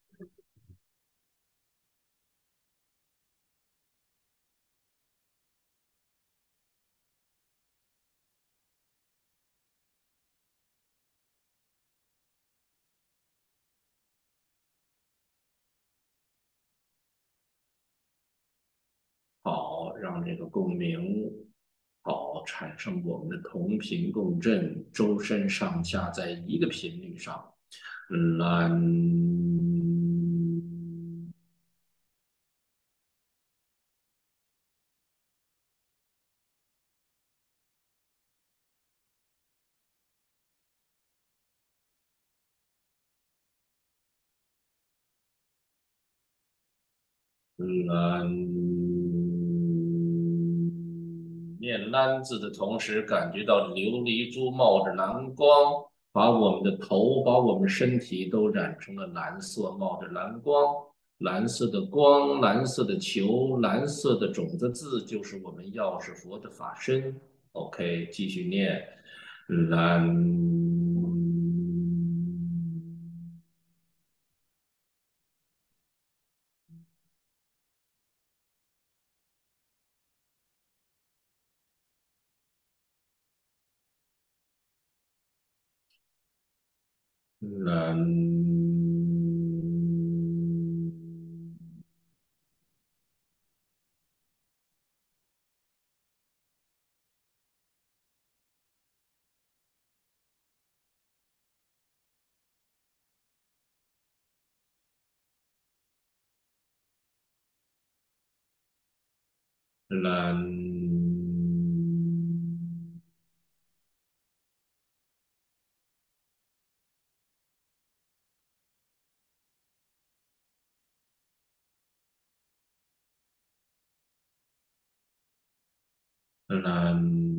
好，让这个共鸣好产生我们的同频共振，周身上下在一个频率上。蓝。蓝。念蓝字的同时，感觉到琉璃珠冒着蓝光， 把我们的头，把我们身体都染成了蓝色，冒着蓝光。蓝色的光，蓝色的球，蓝色的种子字，就是我们药师佛的法身。OK，继续念，蓝蓝蓝蓝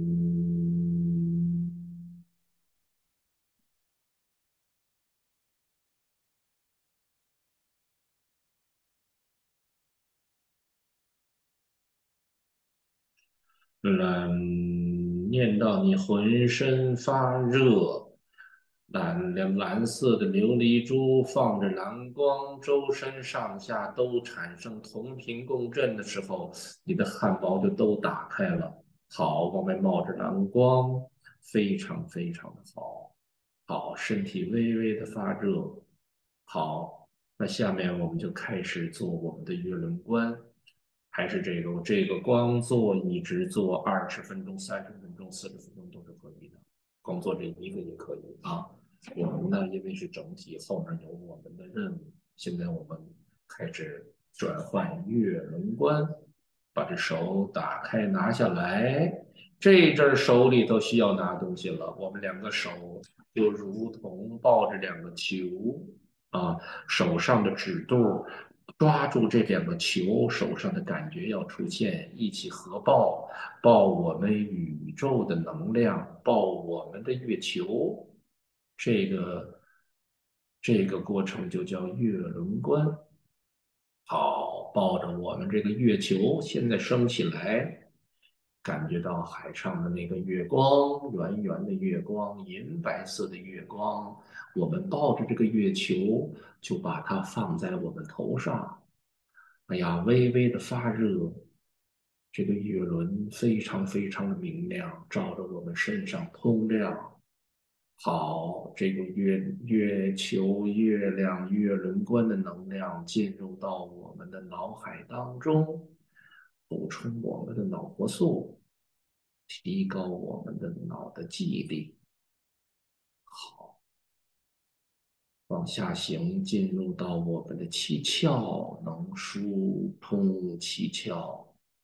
蓝，念到你浑身发热，蓝蓝蓝色的琉璃珠放着蓝光，周身上下都产生同频共振的时候，你的汗毛就都打开了。好，往外冒着蓝光，非常非常的好。好，身体微微的发热。好，那下面我们就开始做我们的月轮关。还是这个这个光做一直做二十分钟、三十分钟、四十分钟都是可以的，光做这一个也可以啊。我们呢，因为是整体，后面有我们的任务，现在我们开始转换月轮关，把这手打开拿下来，这阵儿手里头需要拿东西了，我们两个手就如同抱着两个球啊，手上的指肚抓住这两个球，手上的感觉要出现，一起合抱，抱我们宇宙的能量，抱我们的月球，这个这个过程就叫月轮关。好，抱着我们这个月球，现在升起来，感觉到海上的那个月光，圆圆的月光，银白色的月光。我们抱着这个月球，就把它放在我们头上。哎呀，微微的发热，这个月轮非常非常的明亮，照着我们身上通亮。好，这个月月球、月亮、月轮观的能量进入到我们的脑海当中，补充我们的脑活素，提高我们的脑的记忆力。好，往下行，进入到我们的七窍，能疏通七窍。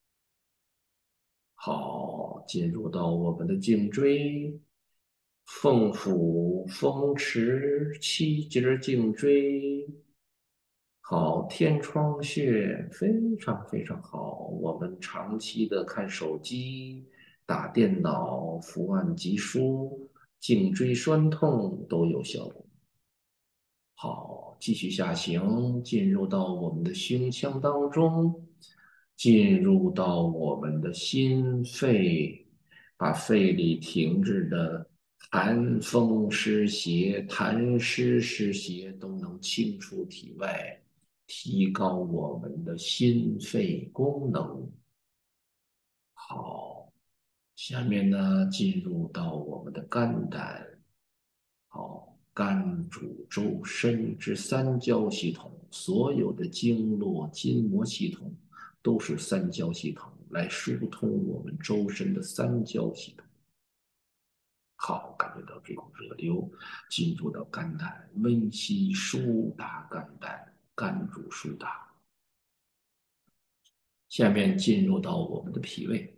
好，进入到我们的颈椎，凤府、风池、七节颈椎。好，天窗穴非常非常好。我们长期的看手机、打电脑、伏案疾书、颈椎酸痛都有效果。好，继续下行，进入到我们的胸腔当中，进入到我们的心肺，把肺里停滞的痰风湿邪、痰湿湿邪都能清除体外，提高我们的心肺功能。好，下面呢，进入到我们的肝胆。好，肝主周身之三焦系统，所有的经络、筋膜系统都是三焦系统，来疏通我们周身的三焦系统。好，感觉到这股热流进入到肝胆，温煦疏达肝胆，肝主疏达。下面进入到我们的脾胃，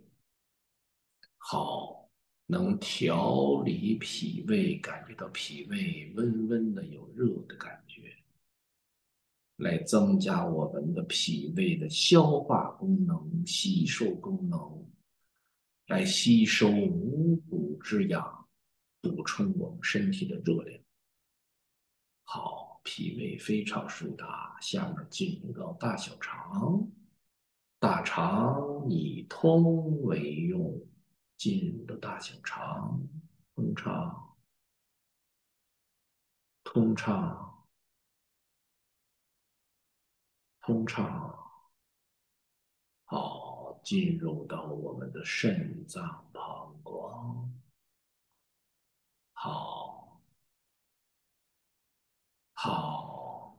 好，能调理脾胃，感觉到脾胃温温的有热的感觉。来增加我们的脾胃的消化功能、吸收功能，来吸收五谷之养， 补充我们身体的热量。好，脾胃非常舒达，下面进入到大小肠。大肠以通为用，进入的大小肠，通畅，通畅，通畅。好，进入到我们的肾脏、膀胱。好，好，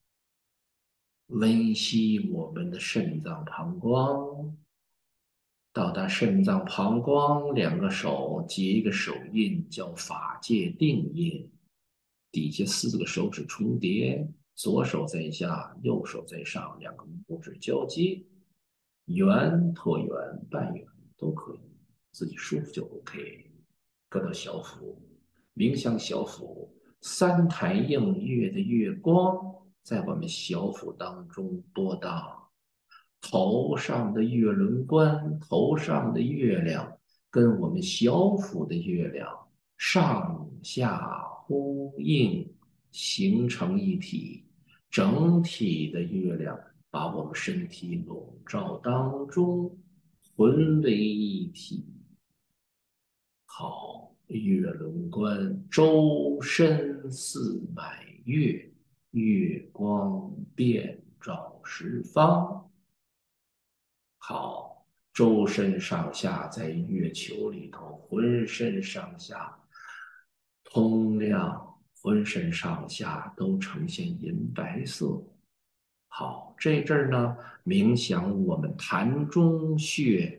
温习我们的肾脏、膀胱。到达肾脏、膀胱，两个手结一个手印，叫法界定印。底下四个手指重叠，左手在下，右手在上，两个拇指交接，圆、椭圆、半圆都可以，自己舒服就 OK。搁到小腹，冥想小腹，三台映月的月光在我们小腹当中波荡。头上的月轮关，头上的月亮跟我们小腹的月亮上下呼应，形成一体。整体的月亮把我们身体笼罩当中，混为一体。好，月轮关，周身似满月，月光遍照十方。好，周身上下在月球里头，浑身上下通亮，浑身上下都呈现银白色。好，这阵儿呢，冥想我们膻中穴，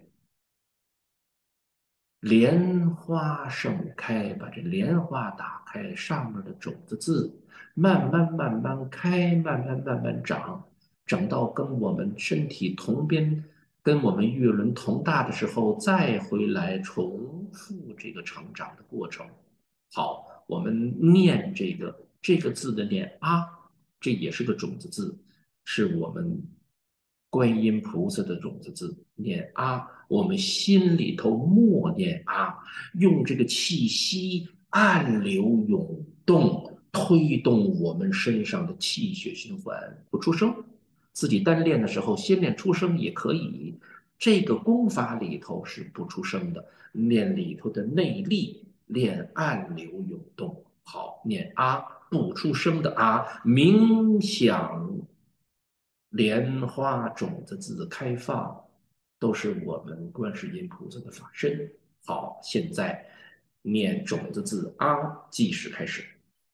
莲花盛开，把这莲花打开，上面的种子字慢慢慢慢开，慢慢慢慢长，长到跟我们身体同边，跟我们月轮同大的时候，再回来重复这个成长的过程。好，我们念这个这个字的念啊，这也是个种子字，是我们观音菩萨的种子字，念啊。我们心里头默念啊，用这个气息暗流涌动，推动我们身上的气血循环，不出声。自己单练的时候，先练出声也可以。这个功法里头是不出声的，练里头的内力，练暗流涌动。好，念啊，不出声的啊，冥想莲花种子字开放，都是我们观世音菩萨的法身。好，现在念种子字啊，计时开始。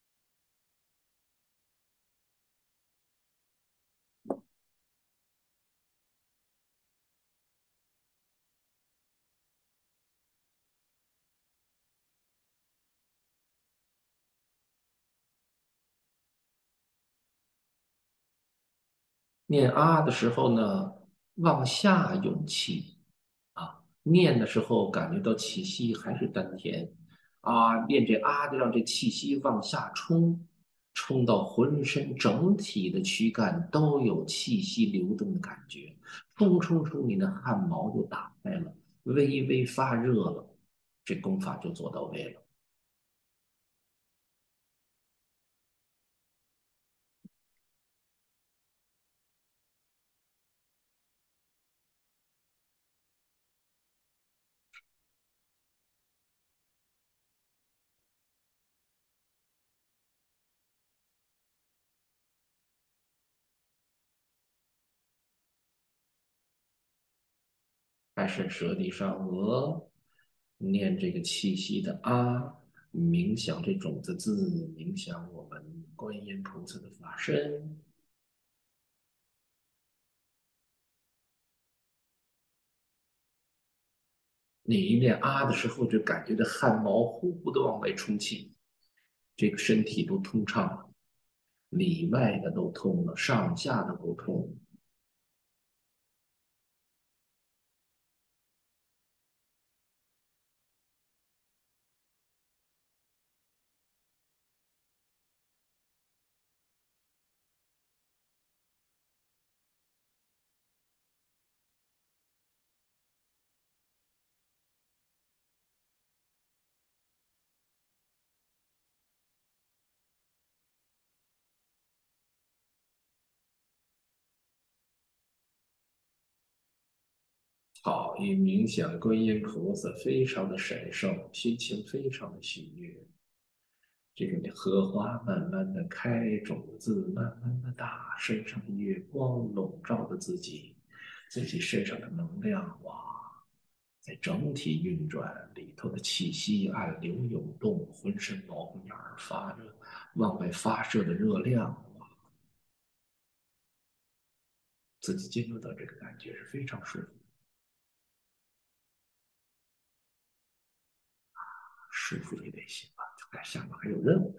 念啊的时候呢，往下用气啊，念的时候感觉到气息还是丹田啊，念这啊的让这气息往下冲，冲到浑身整体的躯干都有气息流动的感觉，冲冲冲，你的汗毛就打开了，微微发热了，这功法就做到位了。开始舌底上额，念这个气息的啊，冥想这种子字，冥想我们观音菩萨的法身。你一念啊的时候，就感觉这汗毛呼呼的往外充气，这个身体都通畅了，里外的都通了，上下的都通了。 好，一冥想观音菩萨，非常的神圣，心情非常的喜悦。这个荷花慢慢的开，种子慢慢的大，身上的月光笼罩着自己，自己身上的能量哇，在整体运转，里头的气息暗流涌动，浑身毛孔眼儿发热，往外发射的热量哇，自己进入到这个感觉是非常舒服的。舒服也得行吧，就看下面还有任务。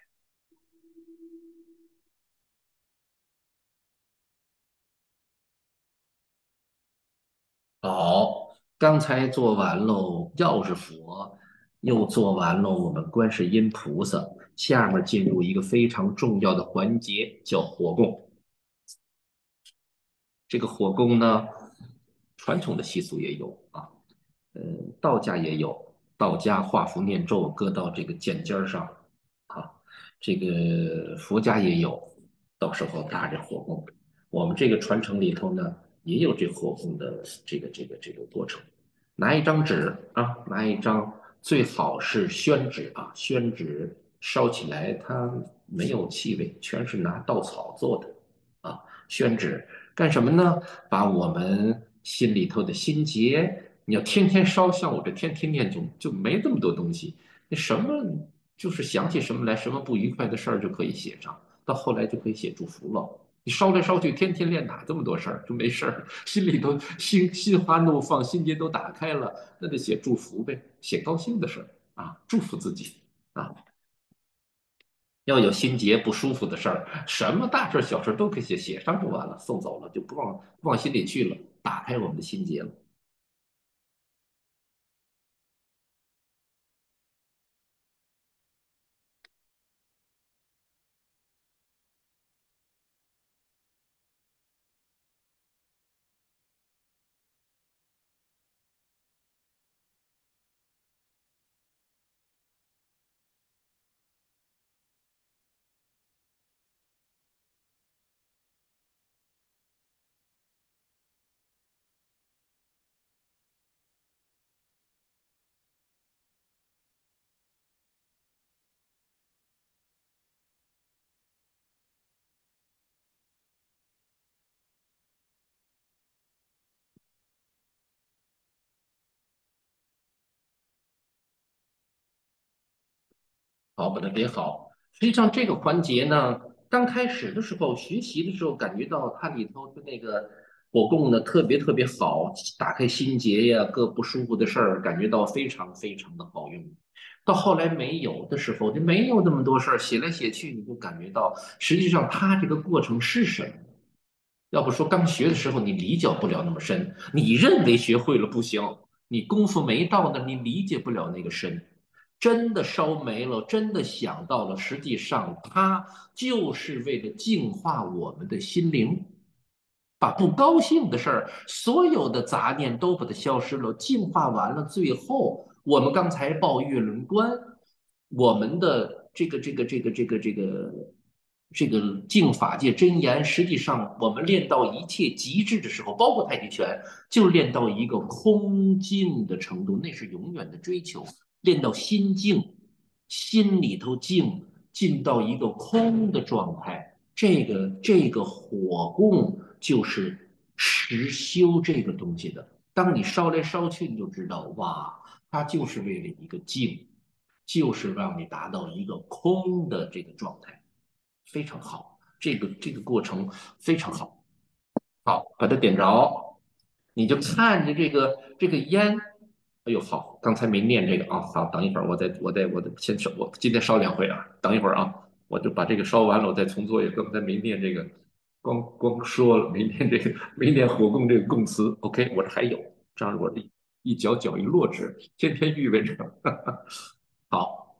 好，刚才做完喽药师佛，又做完了我们观世音菩萨，下面进入一个非常重要的环节，叫火供。这个火供呢，传统的习俗也有啊，呃，道家也有，道家画符念咒，搁到这个剑尖儿上啊，这个佛家也有，到时候搭着火供。我们这个传承里头呢，也有这火供的这个这个这个过程。拿一张纸啊，拿一张最好是宣纸啊，宣纸烧起来它没有气味，全是拿稻草做的啊。宣纸干什么呢？把我们心里头的心结，你要天天烧，像我这天天念就就没这么多东西，你什么就是想起什么来，什么不愉快的事儿就可以写上，到后来就可以写祝福了。你烧来烧去，天天练哪这么多事儿，就没事儿，心里头心心花怒放，心结都打开了，那就写祝福呗，写高兴的事儿啊，祝福自己啊。要有心结不舒服的事儿，什么大事小事都可以写，写上就完了，送走了就不往不往心里去了，打开我们的心结了。好，把它叠好。实际上这个环节呢，刚开始的时候学习的时候，感觉到它里头的那个火供呢特别特别好，打开心结呀，各不舒服的事儿，感觉到非常非常的好用。到后来没有的时候，就没有那么多事儿，写来写去，你就感觉到实际上它这个过程是什么？要不说刚学的时候你理解不了那么深，你认为学会了不行，你功夫没到那儿，你理解不了那个深。真的烧没了，真的想到了，实际上它就是为了净化我们的心灵，把不高兴的事儿，所有的杂念都把它消失了，净化完了，最后我们刚才报月轮观，我们的这个这个这个这个这个这个净法界真言，实际上我们练到一切极致的时候，包括太极拳，就练到一个空静的程度，那是永远的追求。练到心静，心里头静，进到一个空的状态。这个这个火供就是实修这个东西的。当你烧来烧去，你就知道，哇，它就是为了一个静，就是让你达到一个空的这个状态，非常好。这个这个过程非常好，好，把它点着，你就看着这个这个烟，哎呦好，刚才没念这个啊，好，等一会儿我再我再我再先烧，我今天烧两回啊，等一会儿啊，我就把这个烧完了，我再重做一个，刚才没念这个，光光说了没念这个，没念火供这个供词，OK，我这还有，这样我一一搅搅一摞纸，天天预备着，好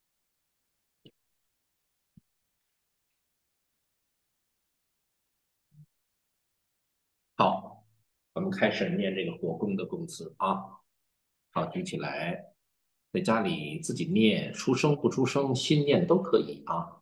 好，我们开始念这个火供的供词啊，好，举起来。在家里自己念，出声不出声，心念都可以啊。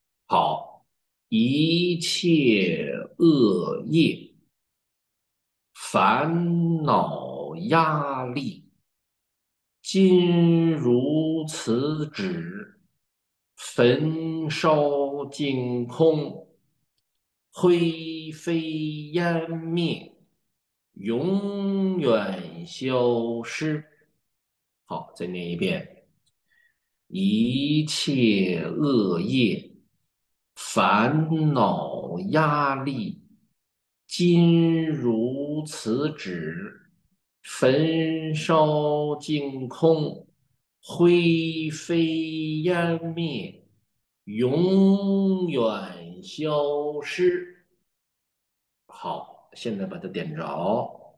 好，一切恶业烦恼压力，今如此止，焚烧净空，灰飞烟灭，永远消失。好，再念一遍：一切恶业、烦恼、压力，今如此止，焚烧净空，灰飞烟灭，永远消失。好，现在把它点着。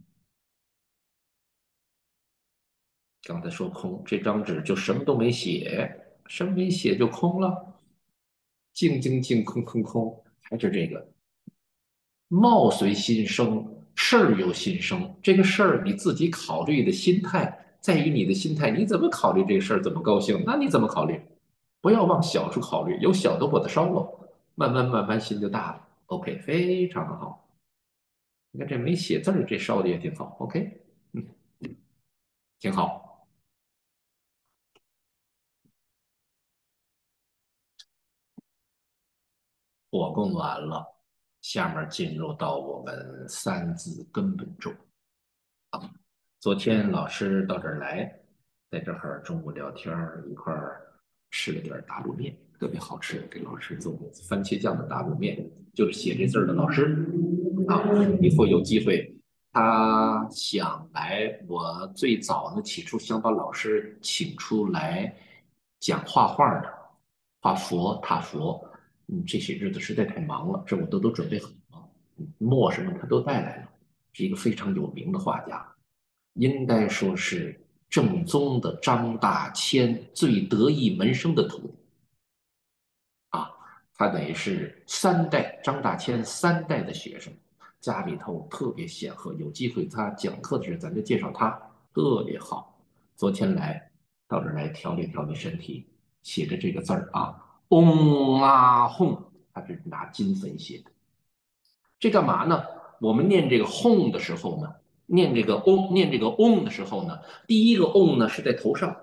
刚才说空，这张纸就什么都没写，什么没写就空了，静静静，空空空，还是这个貌随心生，事儿由心生。这个事儿你自己考虑的心态，在于你的心态，你怎么考虑这个事儿，怎么高兴，那你怎么考虑？不要往小处考虑，有小的把它烧了，慢慢慢慢心就大了。OK，非常好。你看这没写字儿，这烧的也挺好。OK，嗯，挺好。火供完了，下面进入到我们三字根本中。昨天老师到这儿来，在这儿中午聊天儿，一块儿吃了点打卤面，特别好吃。给老师做的番茄酱的打卤面，就是写这字儿的老师啊。以后有机会，他想来，我最早呢起初想把老师请出来讲画画的，画佛、塔佛。嗯，这些日子实在太忙了，这我都都准备好了，墨什么他都带来了，是一个非常有名的画家。应该说是正宗的张大千最得意门生的徒弟啊，他等于是三代张大千三代的学生，家里头特别显赫，有机会他讲课的时候，咱就介绍他，特别好。昨天来到这儿来调理调理身体，写着这个字儿啊，嗡啊吽，他是拿金粉写的。这干嘛呢？我们念这个 home 的时候呢，念这个 o 念这个 on 的时候呢，第一个 on 呢是在头上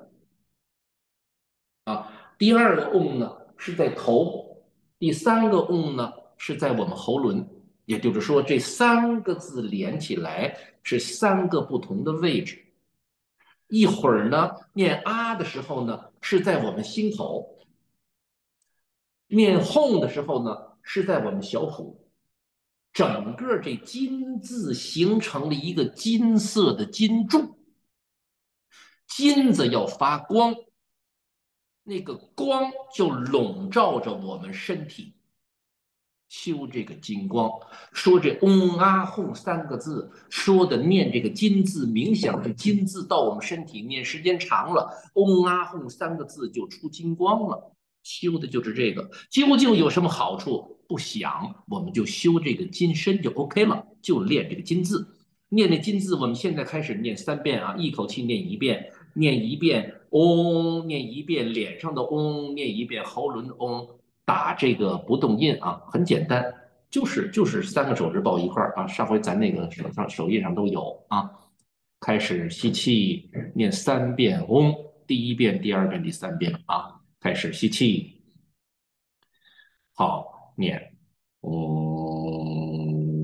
啊，第二个 on 呢是在头，第三个 on 呢是在我们喉轮，也就是说这三个字连起来是三个不同的位置。一会儿呢念啊的时候呢是在我们心口，念 home 的时候呢是在我们小腹。整个这金字形成了一个金色的金柱，金子要发光，那个光就笼罩着我们身体。修这个金光，说这嗡啊吽三个字，说的念这个金字，冥想这金字到我们身体，念时间长了，嗡啊吽三个字就出金光了。修的就是这个，究竟有什么好处？不想，我们就修这个金身就 OK 了，就练这个金字。念这金字，我们现在开始念三遍啊，一口气念一遍，念一遍嗡，念一遍脸上的嗡，念一遍喉轮的嗡，打这个不动音啊，很简单，就是就是三个手指抱一块儿啊。上回咱那个手上手印上都有啊。开始吸气，念三遍嗡，第一遍、第二遍、第三遍啊。开始吸气，好，念嗡。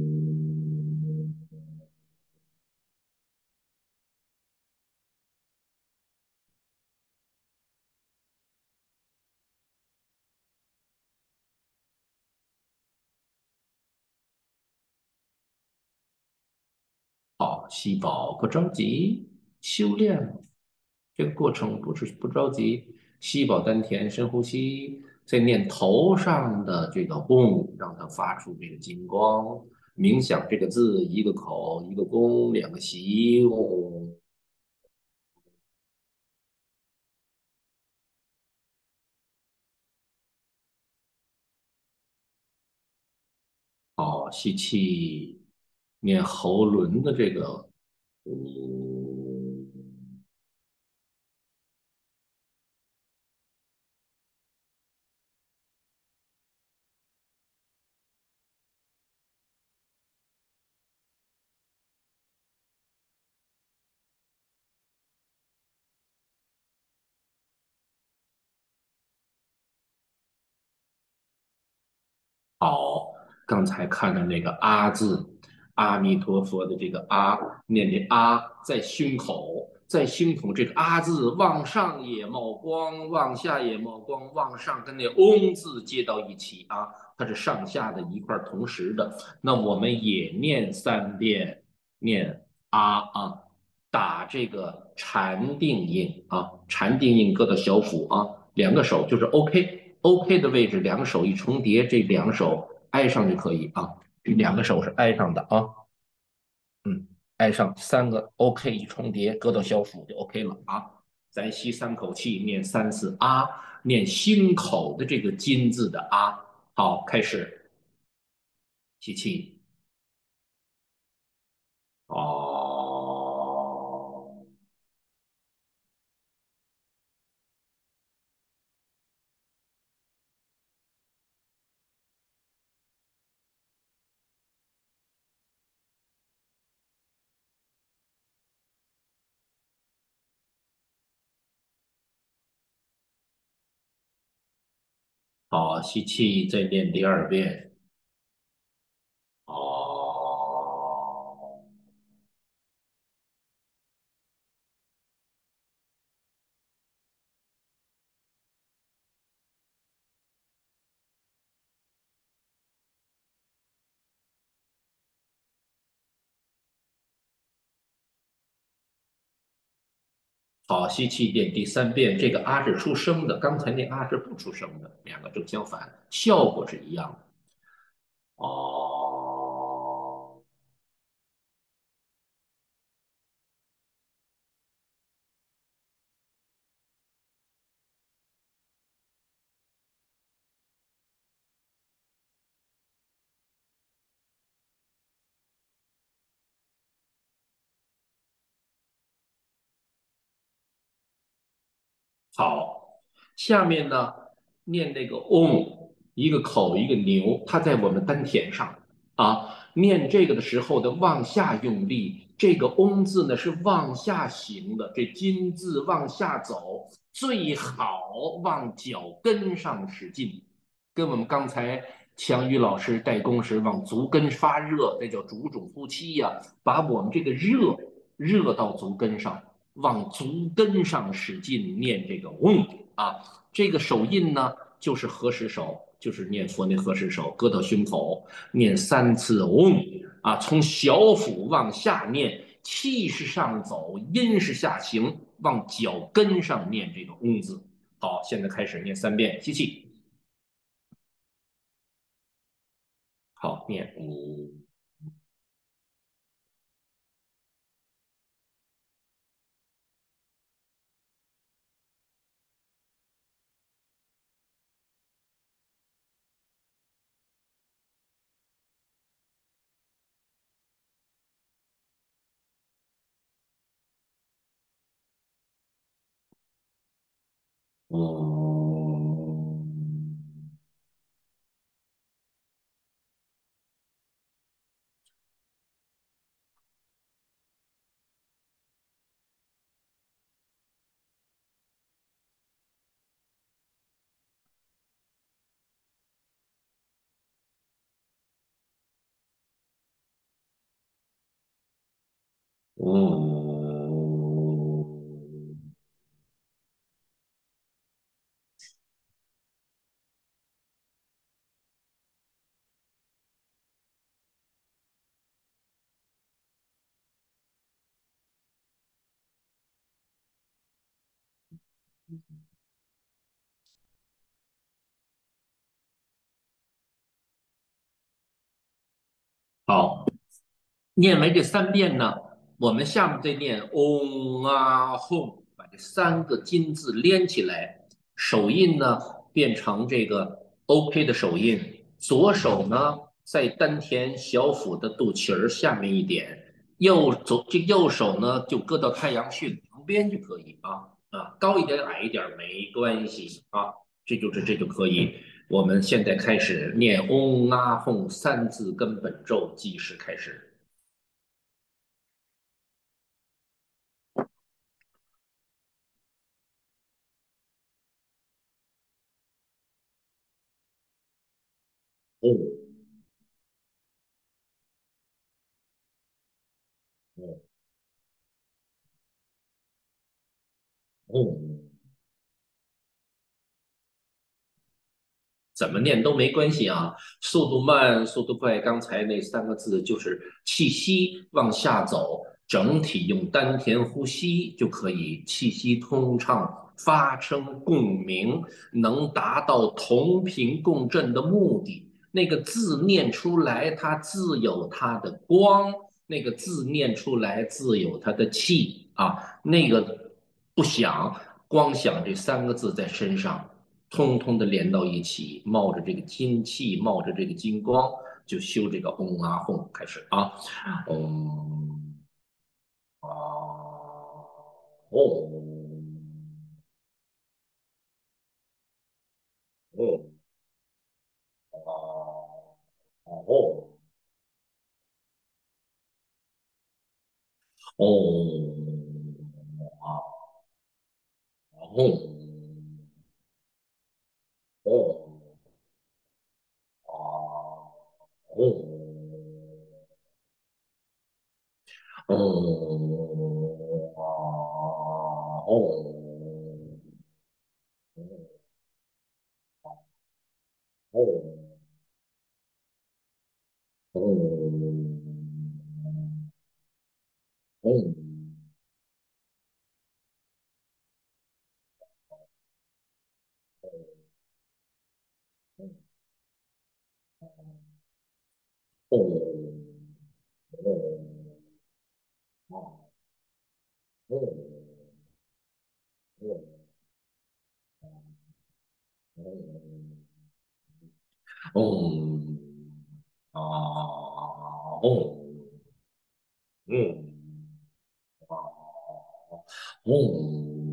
好，吸饱不着急，修炼这个过程不是不着急，吸饱丹田，深呼吸，再念头上的这个嗡，让它发出这个金光。冥想这个字，一个口，一个弓，两个息，嗡。好，吸气，念喉轮的这个嗯。 好，刚才看的那个“阿”字，阿弥陀佛的这个“阿”，念的“阿”在胸口，在胸口这个“阿”字往上也冒光，往下也冒光，往上跟那“嗡”字接到一起啊，它是上下的一块同时的。那我们也念三遍，念“啊”啊，打这个禅定印啊，禅定印搁到小腹啊，两个手就是 OK。OK 的位置，两手一重叠，这两手挨上就可以啊。这两个手是挨上的啊，嗯，挨上三个 OK 一重叠，搁到小腹就 OK 了啊。咱吸三口气，念三次啊，念心口的这个金字的啊。好，开始吸气，哦，好，吸气，再念第二遍，哦。好，吸气念第三遍，这个啊是出声的，刚才那啊是不出声的，两个正相反，效果是一样的。哦，好，下面呢念那个嗡，一个口一个牛，它在我们丹田上啊。念这个的时候的往下用力，这个嗡字呢是往下行的，这金字往下走，最好往脚跟上使劲，跟我们刚才强于老师带功时往足跟发热，那叫足肿呼吸呀、把我们这个热热到足跟上。往足跟上使劲念这个嗡啊，这个手印呢就是合十手，就是念佛那合十手，搁到胸口念三次嗡啊，从小腹往下念，气是上走，音是下行，往脚跟上念这个嗡字。好，现在开始念三遍，吸气，好，念嗡。嗡。嗡。好，念完这三遍呢，我们下面再念嗡啊吽，把这三个金字连起来，手印呢变成这个 OK 的手印，左手呢在丹田小腹的肚脐儿下面一点，右左这右手呢就搁到太阳穴旁边就可以啊啊，高一点矮一点没关系啊，这就是这就可以。我们现在开始念嗡啊吽三字根本咒，计时开始。哦。 哦哦，怎么念都没关系啊，速度慢，速度快。刚才那三个字就是气息往下走，整体用丹田呼吸就可以，气息通畅，发生共鸣，能达到同频共振的目的。那个字念出来，它自有它的光；那个字念出来，自有它的气啊。那个不想，光想这三个字在身上。通通的连到一起，冒着这个金气，冒着这个金光，就修这个嗡啊吽开始啊，嗡啊吽，嗡啊吽，嗡啊吽，嗡啊吽，嗡啊吽，嗡嗡嗡。哦哦哦哦哦哦哦嗯哦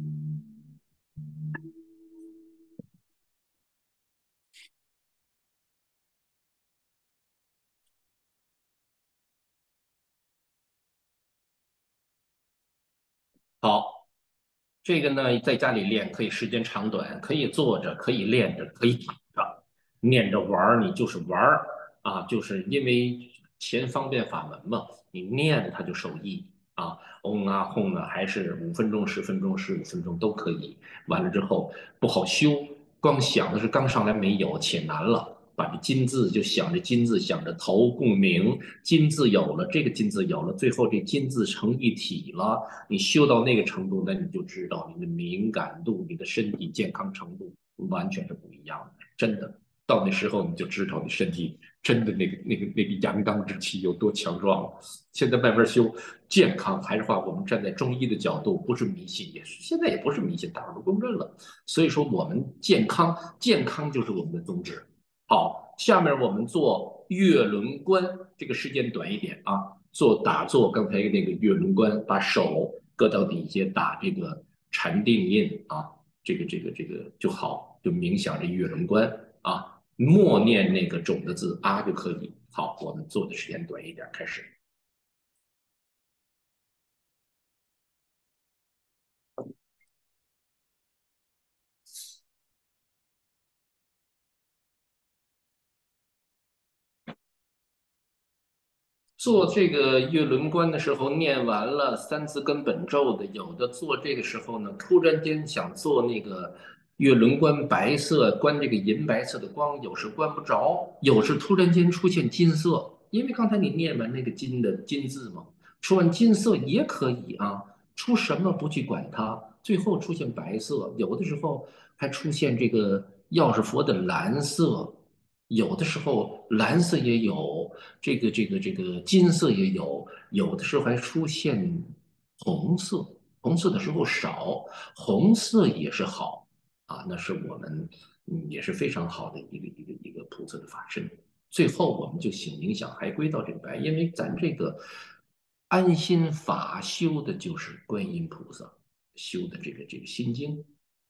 好，这个呢，在家里练可以时间长短，可以坐着，可以练着，可以躺着，念着玩儿，你就是玩儿啊，就是因为钱方便法门嘛，你念它就受益啊，嗡啊吽呢，还是五分钟、十分钟、十五分钟都可以。完了之后不好修，光想的是刚上来没有，且难了。把这金字就想着金字，想着头共鸣，金字有了，这个金字有了，最后这金字成一体了。你修到那个程度，那你就知道你的敏感度、你的身体健康程度完全是不一样的，真的。到那时候你就知道你身体真的那个那个那个阳刚之气有多强壮了。现在慢慢修健康，还是话我们站在中医的角度，不是迷信，也是现在也不是迷信，大伙都公认了。所以说我们健康，健康就是我们的宗旨。好，下面我们做月轮关，这个时间短一点啊。做打坐，刚才那个月轮关，把手搁到底下打这个禅定印啊，这个这个这个就好，就冥想这月轮关啊，默念那个种的字啊就可以。好，我们做的时间短一点，开始。做这个月轮关的时候，念完了三字根本咒的，有的做这个时候呢，突然间想做那个月轮关白色，关这个银白色的光，有时关不着，有时突然间出现金色，因为刚才你念完那个金的金字嘛，说完金色也可以啊，出什么不去管它，最后出现白色，有的时候还出现这个药师佛的蓝色，有的时候蓝色也有。这个这个这个金色也有，有的时候还出现红色，红色的时候少，红色也是好啊，那是我们嗯也是非常好的一个一个一个菩萨的法身。最后我们就醒冥想还归到这个白，因为咱这个安心法修的就是观音菩萨修的这个这个心经。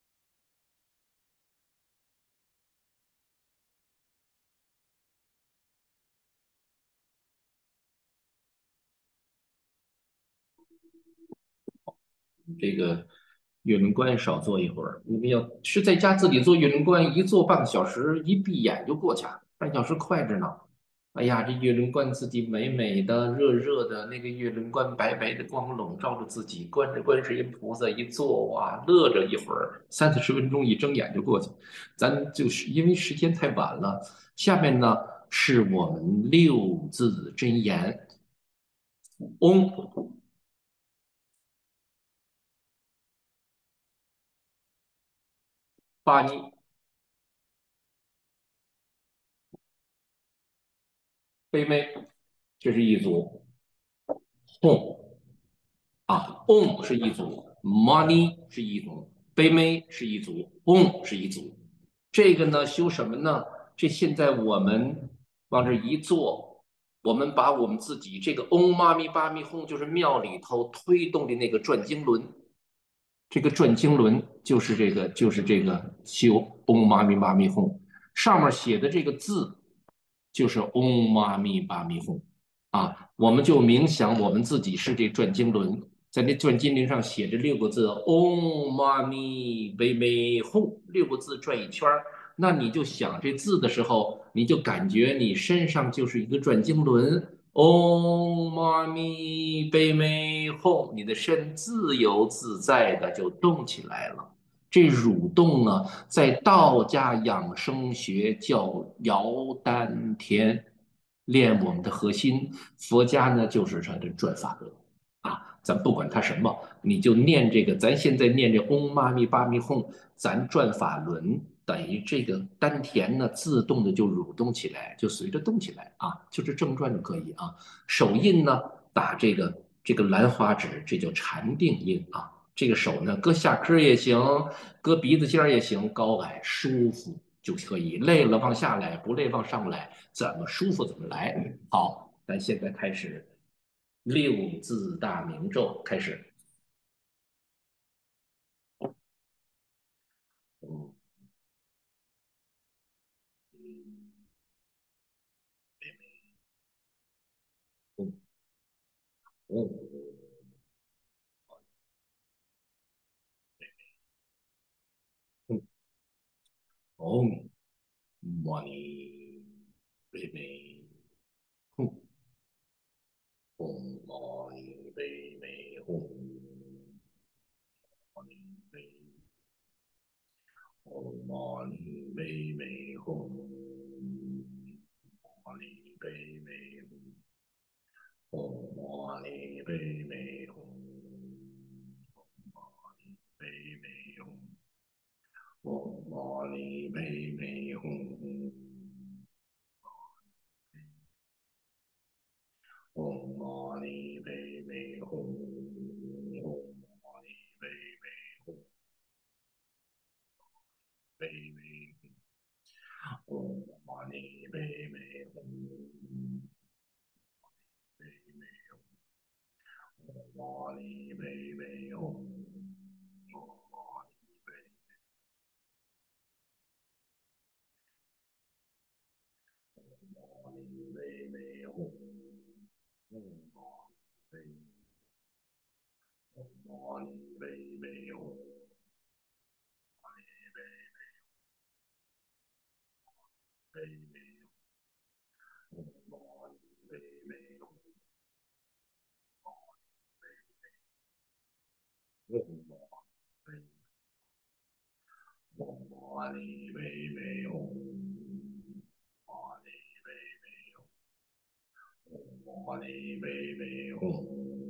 这个月轮关少做一会儿，你们要是在家自己做月轮关，一做半个小时，一闭眼就过去了，半小时快着呢。 哎呀，这月轮观自己美美的、热热的，那个月轮观白白的光笼罩着自己，观着观世音菩萨一坐，哇，乐着一会儿，三四十分钟一睁眼就过去。咱就是因为时间太晚了，下面呢是我们六字真言：嗡、巴尼、悲美，这是一组；吽啊，嗡是一组，money 是一组，悲美是一组，嗡是一组。这个呢，修什么呢？这现在我们往这一坐，我们把我们自己这个嗡嘛咪巴咪吽，就是庙里头推动的那个转经轮，这个转经轮就是这个就是这个修嗡嘛咪巴咪吽，上面写的这个字就是嗡嘛咪巴咪吽啊，我们就冥想我们自己是这转经轮，在那转经轮上写着六个字嗡嘛咪呗咪吽，六个字转一圈儿。那你就想这字的时候，你就感觉你身上就是一个转经轮，嗡嘛咪呗咪吽，你的身自由自在的就动起来了。这蠕动呢，在道家养生学叫摇丹田，练我们的核心；佛家呢，就是它的转法轮啊。咱不管它什么，你就念这个，咱现在念这嗡嘛咪巴咪吽，咱转法轮，等于这个丹田呢，自动的就蠕动起来，就随着动起来啊，就是正转就可以啊。手印呢，打这个这个兰花指，这叫禅定印啊。这个手呢，搁下颏也行，搁鼻子尖也行，高矮舒服就可以。累了往下来，不累往上来，怎么舒服怎么来。好，咱现在开始六字大明咒，开始。嗯嗯嗯嗯，哦，摩尼贝美，吽，吽，摩尼贝美，吽，摩尼贝，吽，摩尼贝美，吽，摩尼贝美，吽，摩尼贝美，吽，摩尼贝美，吽，吽，摩尼贝美，吽。嗡嘛呢呗咪吽，嗡嘛呢呗咪吽，呗咪，嗡嘛呢呗咪吽，呗咪，嗡嘛呢呗咪吽，嗡嘛呢呗，嗡嘛呢呗咪吽，嗡嘛呗，嗡嘛呢呗咪吽，呗咪，嗡嘛呢呗咪吽，嗡嘛呗。嗡嘛呢呗咪吽，嘛呢呗咪吽，嗡嘛呢呗咪吽，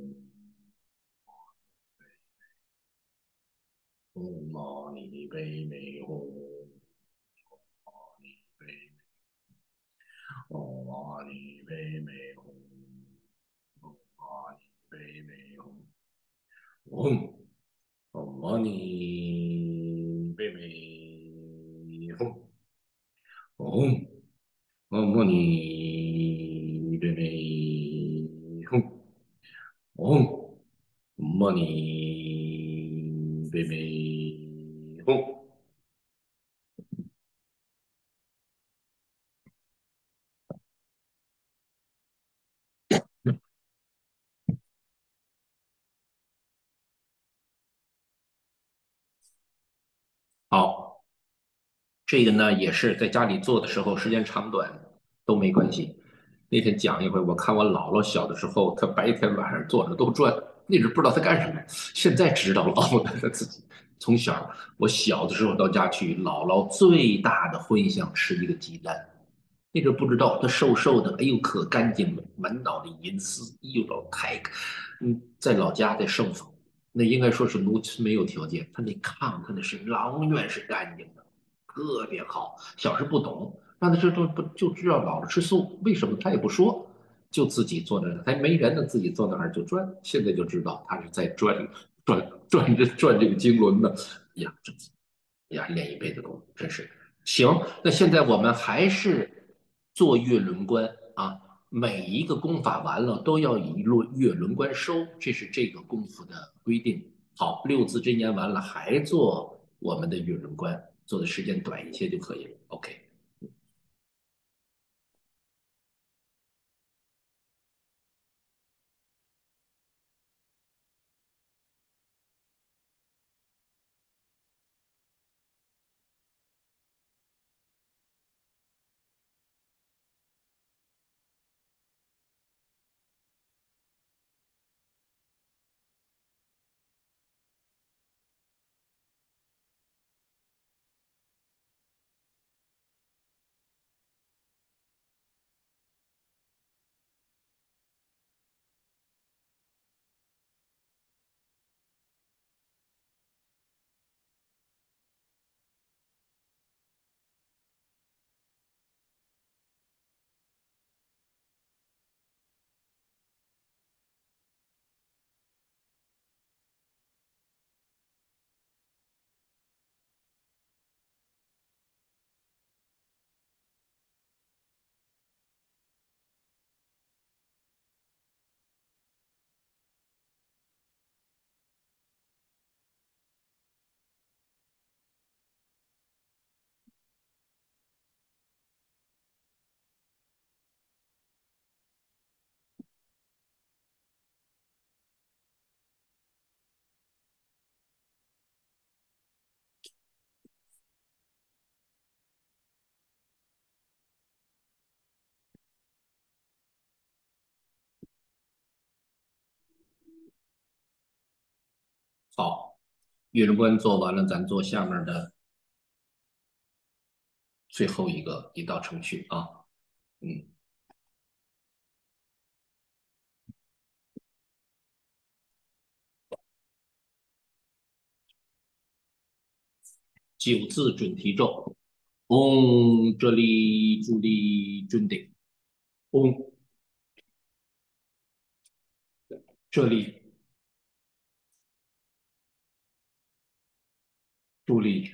嗡嘛呢呗咪吽，嘛呢呗咪，嗡嘛呢呗咪吽，嗡嘛呢呗咪吽，嗡，嗡嘛呢呗咪吽，嗡，嗡嘛呢呗咪吽。嗡，嘛呢呗咪吽。好，这个呢也是在家里做的时候，时间长短都没关系。 那天讲一回，我看我姥姥小的时候，她白天晚上坐着都转，那时候不知道她干什么，现在知道了，哦，她自己从小我小的时候到家去，姥姥最大的荤香吃一个鸡蛋，那个不知道，她瘦瘦的，哎呦可干净了，满脑的银丝，哎呦老太，嗯，在老家在盛府，那应该说是农村没有条件，她那炕，她那是永远是干净的，特别好。小时候不懂，让他这都不就知道老了吃素，为什么他也不说，就自己坐那儿，还没人呢，自己坐那儿就转。现在就知道他是在转转转着转这个经轮呢。哎呀，这哎呀，练一辈子功，真是行。那现在我们还是做月轮关啊，每一个功法完了都要以落月轮关收，这是这个功夫的规定。好，六字真言完了，还做我们的月轮关，做的时间短一些就可以了。OK。好，月轮关做完了，咱做下面的最后一个一道程序啊。嗯，九字准提咒，嗡，这里助力准顶，嗡，这里助力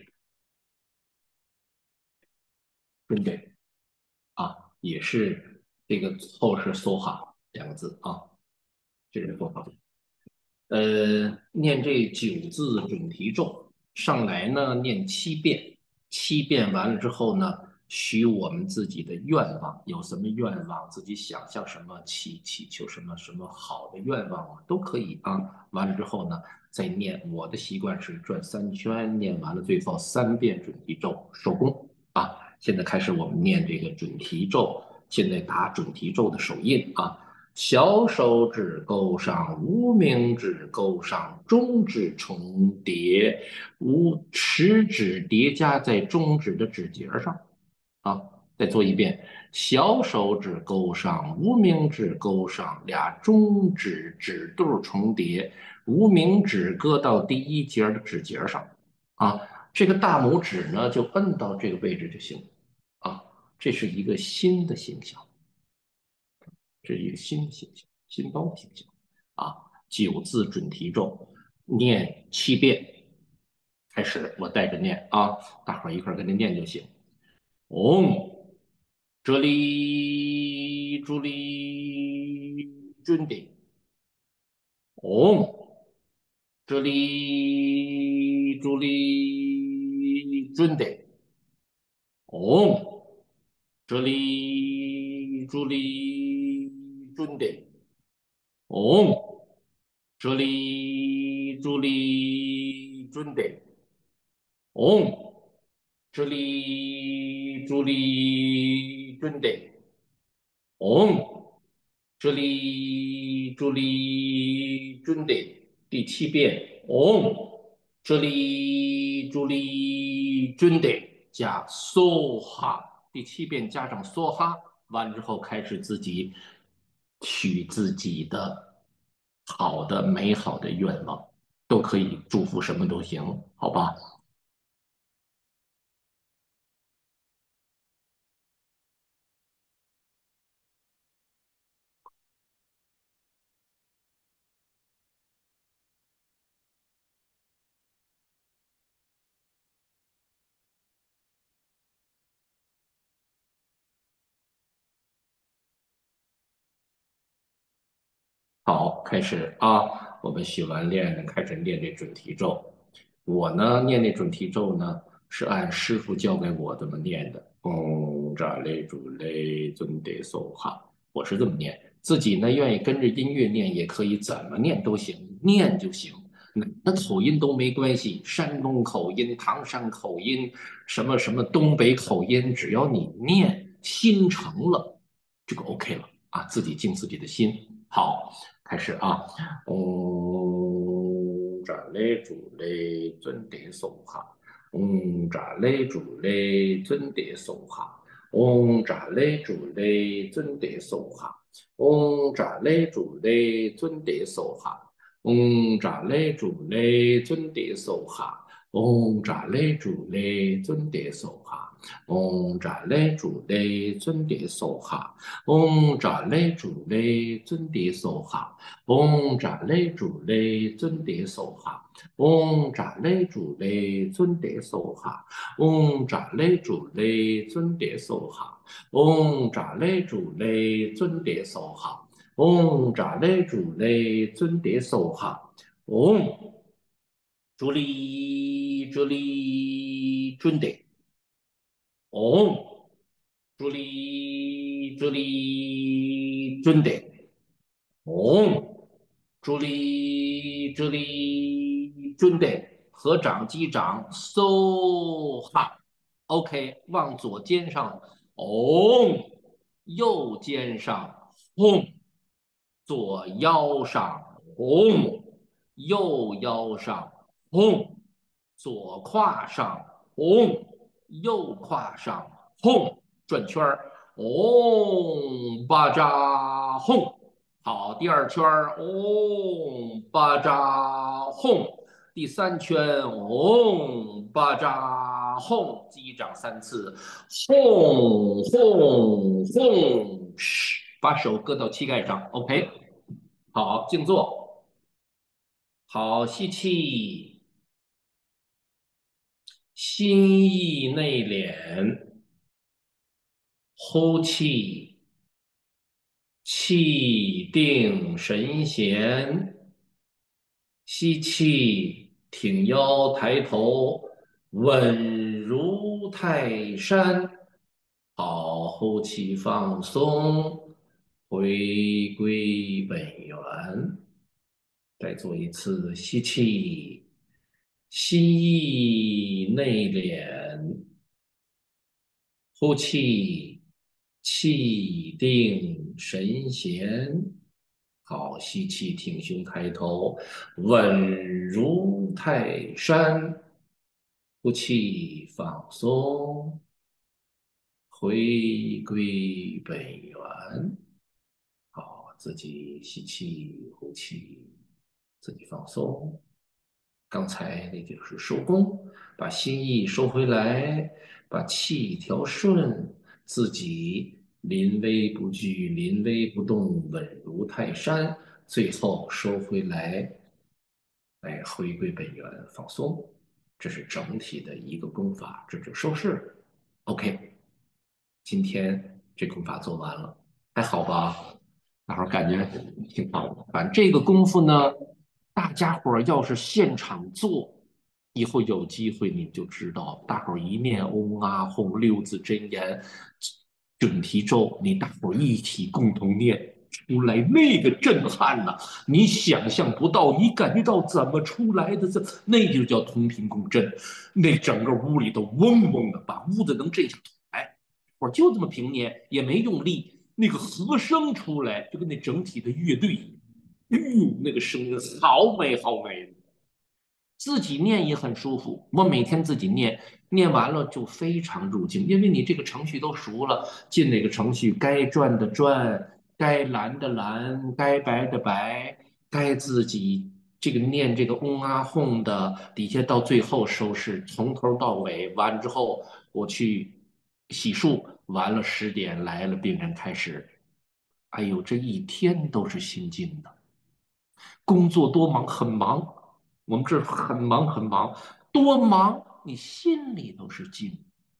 准顶啊，也是这个后是梭哈两个字啊，这是做法。呃，念这九字准提咒，上来呢念七遍，七遍完了之后呢，许我们自己的愿望，有什么愿望，自己想象什么，祈祈求什么什么好的愿望啊，都可以啊。完了之后呢，再念，我的习惯是转三圈，念完了最后三遍准提咒收工啊。现在开始我们念这个准提咒，现在打准提咒的手印啊。小手指勾上，无名指勾上，中指重叠，无食指叠加在中指的指节上。啊，再做一遍，小手指勾上，无名指勾上，俩中指指肚重叠，无名指搁到第一节的指节上。啊，这个大拇指呢就摁到这个位置就行。啊，这是一个新的形象。这是一个新的形象，新包的形象啊。九字准提咒念七遍，开始我带着念啊，大伙儿一块儿跟着念就行。嗡，这里助力准顶，嗡，这里助力准顶，嗡，这里助力准顶，嗡。这里助力准备，嗡，这里助力准备， 嗡，这里这里准的第七遍，嗡，这里这里准的加梭哈，第七遍加上梭哈，完之后开始自己许自己的好的美好的愿望，都可以祝福什么都行，好吧？好，开始啊！我们许完愿，开始念这准提咒。我呢，念那准提咒呢，是按师傅教给我这么念的。嗡扎雷主雷尊德梭哈，我是这么念。自己呢，愿意跟着音乐念，也可以，怎么念都行，念就行。哪个口音都没关系，山东口音、唐山口音，什么什么东北口音，只要你念，心诚了，这个 OK 了啊！自己静自己的心。好。开始啊，嗡扎嘞主嘞尊德梭哈，嗡扎嘞主嘞尊德梭哈，嗡扎嘞主嘞尊德梭哈，嗡扎嘞主嘞尊德梭哈，嗡扎嘞主嘞尊德梭哈，嗡扎嘞主嘞尊德梭哈，嗡扎嘞主嘞尊德梭哈。嗡扎嘞主嘞尊碟梭哈，嗡扎嘞主嘞尊碟梭哈，嗡扎嘞主嘞尊碟梭哈，嗡扎嘞主嘞尊碟梭哈，嗡扎嘞主嘞尊碟梭哈，嗡扎嘞主嘞尊碟梭哈，嗡主哩主哩尊碟，嗡主哩主哩尊碟。哦，助力助力准备合掌击掌，so 哈，OK，往左肩上，哦，右肩上，轰，左腰上，轰，右腰上，轰，左胯上，轰，右胯上，轰，转圈儿，嗡，巴扎，轰。好，第二圈嗡巴扎哄，第三圈嗡巴扎哄，击掌三次，哄哄哄，把手搁到膝盖上，OK，好，静坐，好，吸气，心意内敛，呼气，气定神闲。吸气，挺腰抬头，稳如泰山。好，呼气放松，回归本源。再做一次吸气，心意内敛，呼气，气定神闲。好，吸气，挺胸抬头，稳如泰山。呼气，放松，回归本源。好，自己吸气，呼气，自己放松。刚才那就是收功，把心意收回来，把气调顺，自己临危不惧，临危不动，稳如泰山。最后收回来，哎，回归本源，放松。这是整体的一个功法，这就收势。OK，今天这功法做完了，还好吧？大伙儿感觉挺好的。反正这个功夫呢，大家伙儿要是现场做，以后有机会你就知道，大伙儿一念嗡啊吽六字真言、准提咒，你大伙儿一起共同念。出来那个震撼呐、啊你想象不到，你感觉到怎么出来的？这那就叫同频共振，那整个屋里都嗡嗡的，把屋子能震响。哎，我就这么平捏，也没用力， 那个和声出来，就跟那整体的乐队一样，嗯，那个声音好美好美。自己念也很舒服，我每天自己念，念完了就非常入境，因为你这个程序都熟了，进哪个程序该转的转，该蓝的蓝，该白的白，该自己这个念这个嗡啊吽的，底下到最后收拾，从头到尾完之后，我去洗漱，完了十点来了，病人开始，哎呦，这一天都是心惊的。工作多忙，很忙，我们这儿很忙很忙，多忙，你心里都是静，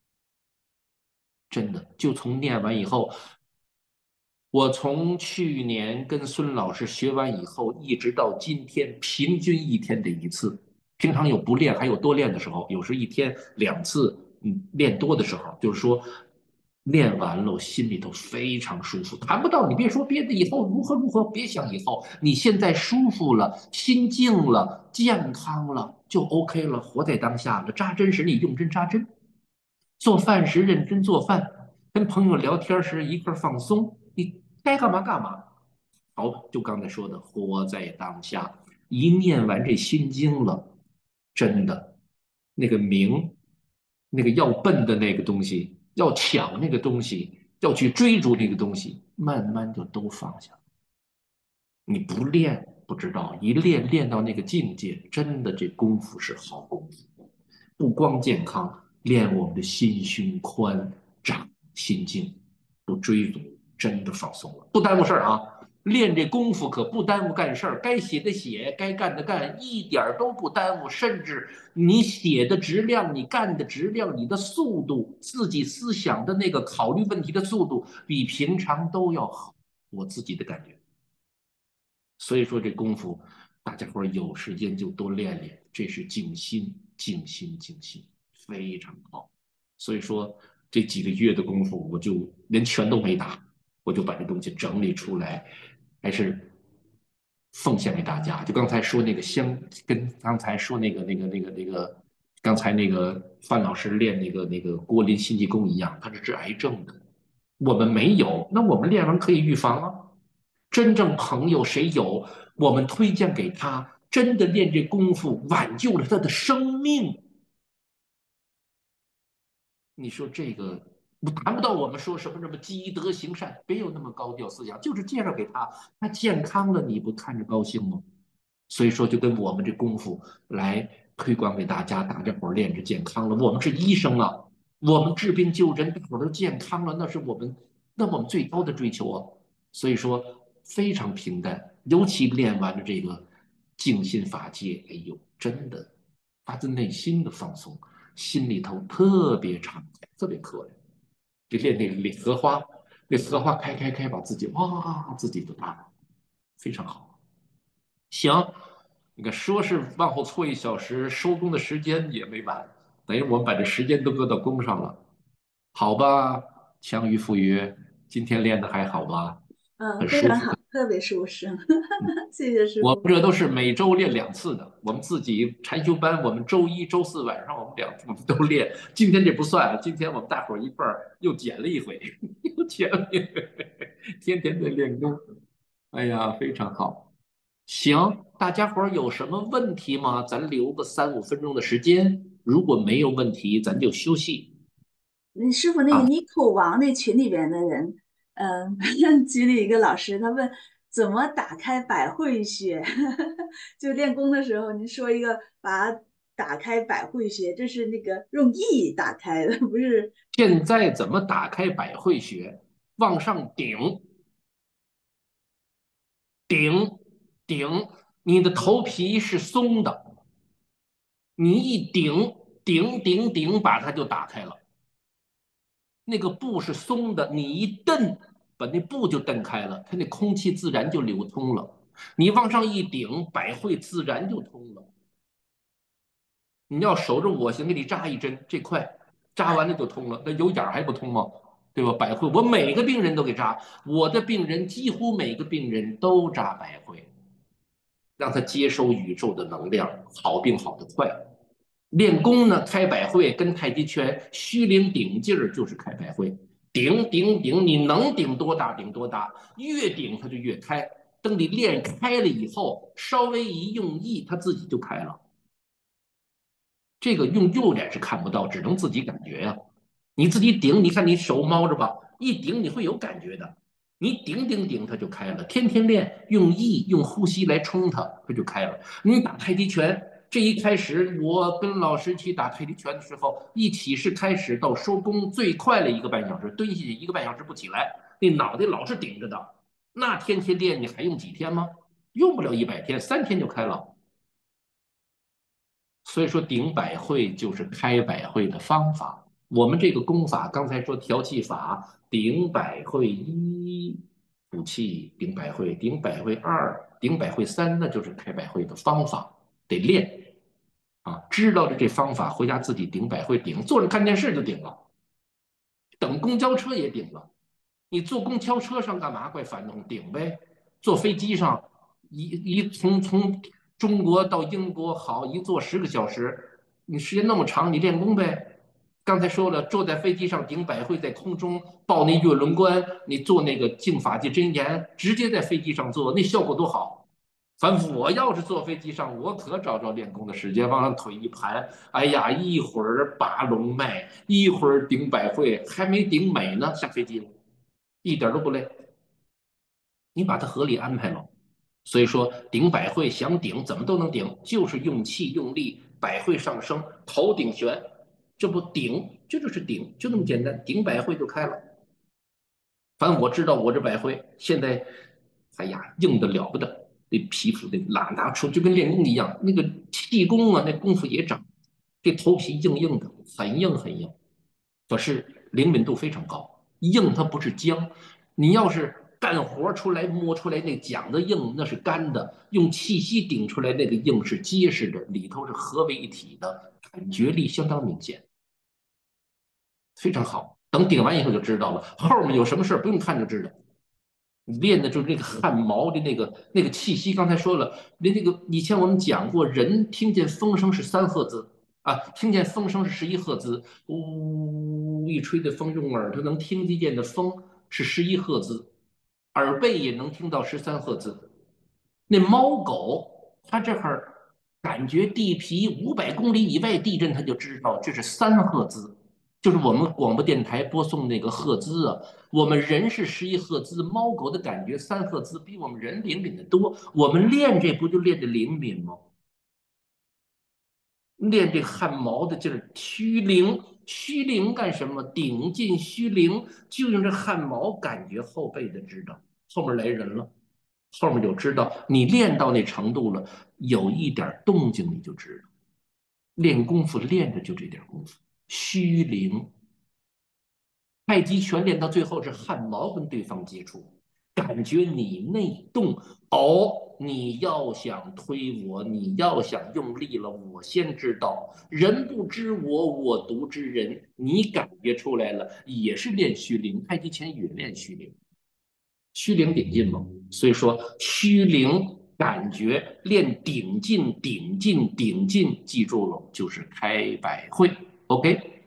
真的。就从念完以后，我从去年跟孙老师学完以后，一直到今天，平均一天得一次。平常有不练，还有多练的时候，有时一天两次，嗯，练多的时候，就是说练完了，我心里头非常舒服。谈不到你别说别的，以后如何如何，别想以后，你现在舒服了，心静了，健康了，就 OK 了，活在当下了。扎针时你用针扎针，做饭时认真做饭，跟朋友聊天时一块放松，你该干嘛干嘛。好，就刚才说的，活在当下。一念完这心经了，真的，那个名，那个要奔的那个东西，要抢那个东西，要去追逐那个东西，慢慢就都放下了。你不练不知道，一练练到那个境界，真的这功夫是好功夫。不光健康，练我们的心胸宽长心静，不追逐，真的放松了，不耽误事儿啊。练这功夫可不耽误干事儿，该写的写，该干的干，一点都不耽误。甚至你写的质量，你干的质量，你的速度，自己思想的那个考虑问题的速度，比平常都要好。我自己的感觉。所以说这功夫，大家伙有时间就多练练，这是静心、静心、静心，非常好。所以说这几个月的功夫，我就连拳都没打，我就把这东西整理出来，还是奉献给大家。就刚才说那个香，跟刚才说那个那个那个那个，刚才那个范老师练那个那个郭林心气功一样，他是治癌症的，我们没有，那我们练完可以预防啊。真正朋友谁有，我们推荐给他，真的练这功夫，挽救了他的生命。你说这个，我谈不到我们说什么什么积德行善，别有那么高调思想，就是介绍给他，他健康了，你不看着高兴吗？所以说，就跟我们这功夫来推广给大家，大家伙练着健康了。我们是医生啊，我们治病救人，大伙都健康了，那是我们那我们最高的追求啊。所以说非常平淡，尤其练完了这个静心法界，哎呦，真的发自内心的放松，心里头特别敞开，特别可怜。就练那个莲荷花，那荷花开开开，把自己哇，自己都大了，非常好。行，你看说是往后搓一小时，收工的时间也没晚，等于我们把这时间都搁到工上了，好吧？强于富余，今天练的还好吧？ 嗯， 很舒服。 非常好，特别舒适，谢谢师我们傅。 这都是每周练两次的，我们自己禅修班，我们周一周四晚上我们两我们都练。今天这不算，今天我们大伙儿一块儿又减了一回，又减了一回，天天在练功。哎呀，非常好。行，大家伙儿有什么问题吗？咱留个三五分钟的时间，如果没有问题，咱就休息你师傅那个啊。 尼寇王那群里边的人，嗯、群里一个老师他问怎么打开百会穴，就练功的时候，您说一个把打开百会穴，这是那个用意打开的，不是？ 现在怎么打开百会穴？往上顶，顶，顶，你的头皮是松的，你一顶，顶，顶，顶，把它就打开了。那个布是松的，你一蹬，把那布就蹬开了，它那空气自然就流通了。你往上一顶，百会自然就通了。你要守着我，先给你扎一针，这块扎完了就通了。那有眼儿还不通吗？对吧？百会，我每个病人都给扎，我的病人几乎每个病人都扎百会，让他接收宇宙的能量，好病好得快。练功呢，开百会跟太极拳虚灵顶劲儿就是开百会， 顶顶顶，你能顶多大顶多大，越顶它就越开。等你练开了以后，稍微一用力，它自己就开了。这个用肉眼是看不到，只能自己感觉呀、啊。你自己顶，你看你手猫着吧，一顶你会有感觉的。你顶顶顶，它就开了。天天练，用意用呼吸来冲它，它就开了。你打太极拳，这一开始我跟老师一起打太极拳的时候，一起是开始到收工最快了一个半小时，蹲下去一个半小时不起来，那脑袋老是顶着的。那天天练，你还用几天吗？用不了一百天，三天就开了。所以说顶百会就是开百会的方法。我们这个功法，刚才说调气法，顶百会一补气，顶百会，顶百会二，顶百会三，那就是开百会的方法，得练啊。知道了这方法，回家自己顶百会顶，坐着看电视就顶了，等公交车也顶了。你坐公交车上干嘛？怪烦动，顶呗。坐飞机上，一一从从中国到英国，好一坐十个小时，你时间那么长，你练功呗。刚才说了，坐在飞机上顶百会，在空中抱那月轮关，你做那个净法界真言，直接在飞机上做，那效果多好。反正我要是坐飞机上，我可找着练功的时间，往上腿一盘，哎呀，一会儿拔龙脉，一会儿顶百会，还没顶美呢，下飞机了。一点都不累，你把它合理安排了。所以说，顶百会想顶怎么都能顶，就是用气用力，百会上升，头顶悬，这不顶，这就是顶，就那么简单，顶百会就开了。反正我知道我这百会现在，哎呀，硬的了不得，那皮肤那拉拿出就跟练功一样，那个气功啊，那功夫也长，这头皮硬硬的，很硬很硬。可是灵敏度非常高，硬它不是僵。你要是干活出来摸出来那讲的硬，那是干的；用气息顶出来那个硬是结实的，里头是合为一体的，感觉力相当明显，非常好。等顶完以后就知道了，后面有什么事不用看就知道。你练的就是那个汗毛的那个那个气息。刚才说了，连那个以前我们讲过，人听见风声是三赫兹啊，听见风声是十一赫兹，呜一吹的风用耳朵能听得见的风是十一赫兹，耳背也能听到十三赫兹。那猫狗它这会儿感觉地皮五百公里以外地震，它就知道这是三赫兹，就是我们广播电台播送那个赫兹啊。我们人是十一赫兹，猫狗的感觉三赫兹，比我们人灵敏的多。我们练这不就练的灵敏吗？练这汗毛的劲儿，虚灵，虚灵干什么？顶进虚灵，就用这汗毛感觉后背的知道。后面来人了，后面就知道你练到那程度了，有一点动静你就知道。练功夫练着就这点功夫，虚灵。太极拳练到最后是汗毛跟对方接触，感觉你内动。哦，你要想推我，你要想用力了，我先知道。人不知我，我独知人。你感觉出来了，也是练虚灵。太极拳也练虚灵，虚灵顶劲嘛。所以说虚灵感觉练顶劲，顶劲，顶劲，记住了，就是开百会。OK，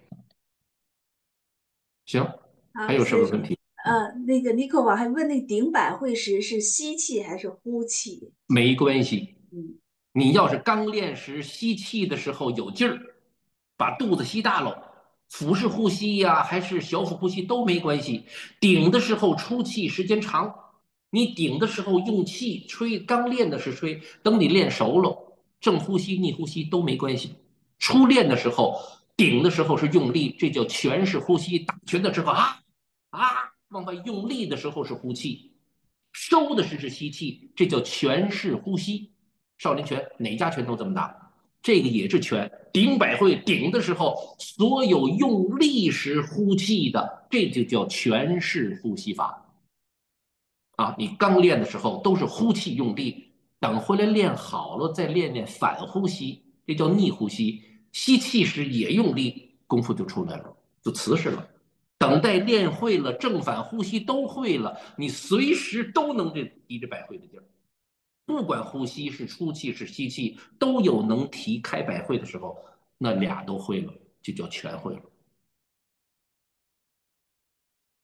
行，还好， 有什谢谢。 么问题？ 呃，那个尼克，我还问那顶百会时是吸气还是呼气？ 没关系。 嗯， 你要是刚练时吸气的时候有劲儿，把肚子吸大了，腹式呼吸呀、还是小腹呼吸都没关系。顶的时候出气时间长，你顶的时候用气吹，刚练的是吹，等你练熟了，正呼吸、逆呼吸都没关系。初练的时候，顶的时候是用力，这叫拳式呼吸；打拳的时候啊啊往外用力的时候是呼气，收的时是吸气，这叫拳式呼吸。少林拳哪家拳都这么打，这个也是拳。顶百会顶的时候，所有用力时呼气的，这就叫拳式呼吸法啊。你刚练的时候都是呼气用力，等回来练好了再练练反呼吸，这叫逆呼吸。吸气时也用力，功夫就出来了，就瓷实了。等待练会了，正反呼吸都会了，你随时都能这提这百会的劲儿。不管呼吸是出气是吸气，都有能提开百会的时候，那俩都会了，就叫全会了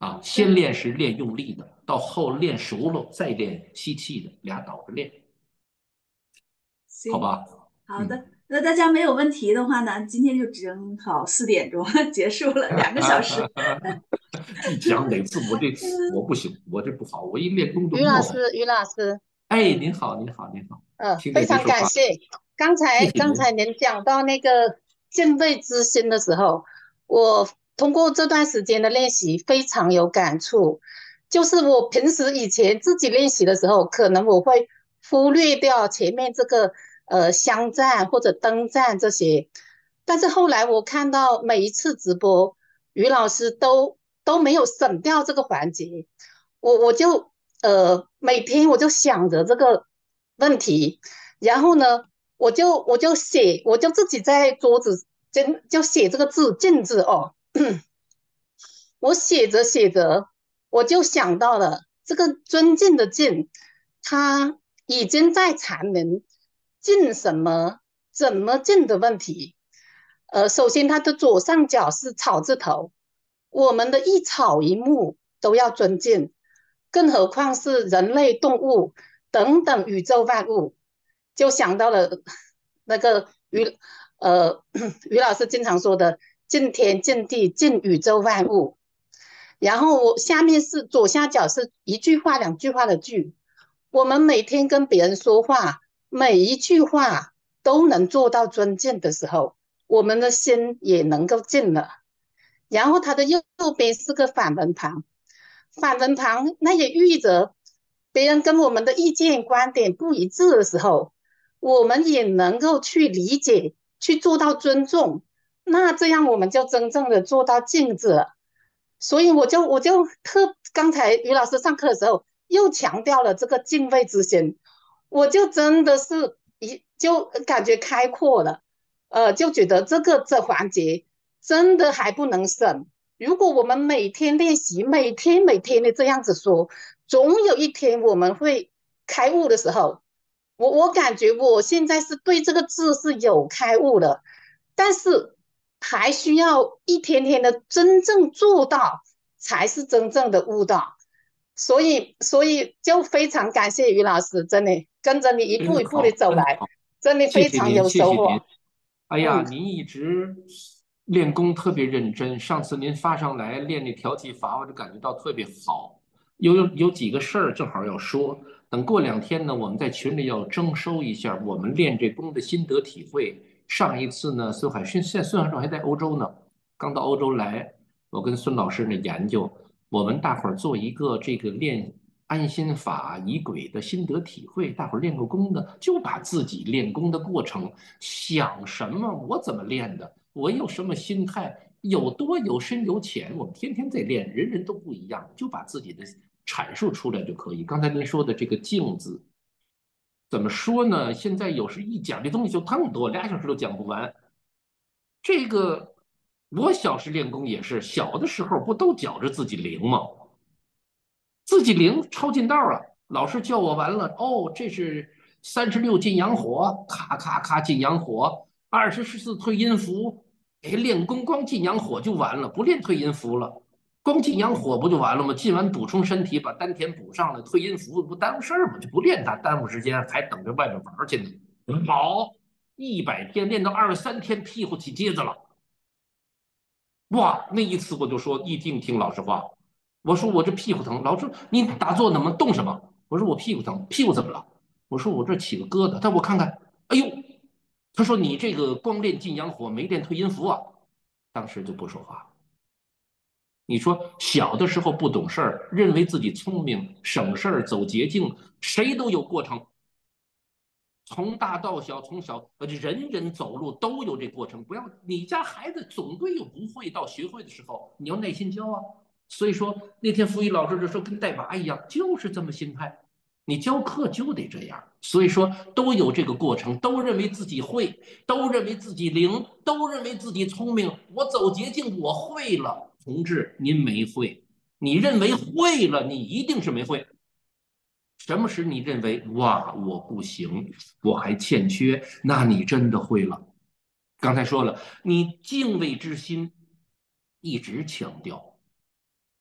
啊，先嗯， 练是练用力的，到后练熟了再练吸气的，俩倒着练，好行， 吧？嗯， 好的。那大家没有问题的话呢，今天就正好四点钟结束了，两个小时。 一讲每次我这我不行，我这不好，我一练功就磨叽。 于老师，于老师， 哎，您好，您好，您好， 呃， 听非见您说话， 常感谢。刚才刚谢谢您。 才您讲到那个敬畏之心的时候，我通过这段时间的练习非常有感触。就是我平时以前自己练习的时候，可能我会忽略掉前面这个呃香赞或者灯赞这些，但是后来我看到每一次直播，于老师都都没有省掉这个环节。我我就呃每天我就想着这个问题，然后呢，我就我就写，我就自己在桌子就就写这个字"镜"字哦。我写着写着，我就想到了这个尊敬的敬，它已经在阐明敬什么、怎么敬的问题。呃，首先它的左上角是草字头，我们的一草一木都要尊敬，更何况是人类、动物等等宇宙万物，就想到了那个于呃于老师经常说的敬天、敬地、敬宇宙万物。然后我下面是左下角是一句话、两句话的句。我们每天跟别人说话，每一句话都能做到尊敬的时候，我们的心也能够静了。然后它的右右边是个反文旁，反文旁那也寓意着别人跟我们的意见观点不一致的时候，我们也能够去理解，去做到尊重。那这样我们就真正的做到静止了。所以我就我就特刚才于老师上课的时候又强调了这个敬畏之心，我就真的是一就感觉开阔了，呃，就觉得这个这环节真的还不能省。如果我们每天练习，每天每天的这样子说，总有一天我们会开悟的时候。我我感觉我现在是对这个字是有开悟的，但是还需要一天天的真正做到，才是真正的悟道。所以，所以就非常感谢于老师，真的跟着你一步一步的真好， 走来， 真好， 真的非常谢谢您， 有收获。 谢谢您。哎呀， 嗯。 您一直练功特别认真，上次您发上来练那调气法，我就感觉到特别好。有有有几个事儿正好要说，等过两天呢，我们在群里要征收一下我们练这功的心得体会。上一次呢，孙海现现在孙海胜还在欧洲呢，刚到欧洲来，我跟孙老师呢研究，我们大伙儿做一个这个练安心法仪轨的心得体会。大伙儿练过功的，就把自己练功的过程，想什么，我怎么练的，我有什么心态，有多有深有浅，我们天天在练，人人都不一样，就把自己的阐述出来就可以。刚才您说的这个“静”字，怎么说呢？现在有时一讲这东西就更多，俩小时都讲不完。这个我小时练功也是，小的时候不都觉着自己灵吗？自己灵抄近道啊！老师叫我完了，哦，这是三十六进阳火，咔咔咔进阳火，二十四退阴符。哎，练功光进阳火就完了，不练退阴符了。光进阳火不就完了吗？进完补充身体，把丹田补上了，退阴符不耽误事儿吗？就不练它，耽误时间，还等着外边玩去呢。好，一百天练到二十三天，屁股起疖子了。哇，那一次我就说一听听老实话，我说我这屁股疼，老师你打坐怎么动什么？我说我屁股疼，屁股怎么了？我说我这起个疙瘩，他我看看，哎呦，他说你这个光练进阳火，没练退阴符啊，当时就不说话。你说小的时候不懂事儿，认为自己聪明，省事儿，走捷径，谁都有过程。从大到小，从小呃，人人走路都有这过程。不要你家孩子总归有不会到学会的时候，你要耐心教啊。所以说那天辅语老师就说跟带娃一样，就是这么心态。你教课就得这样。所以说都有这个过程，都认为自己会，都认为自己灵，都认为自己聪明。我走捷径，我会了，同志您没会。你认为会了，你一定是没会。什么时你认为哇我不行，我还欠缺，那你真的会了。刚才说了，你敬畏之心一直强调，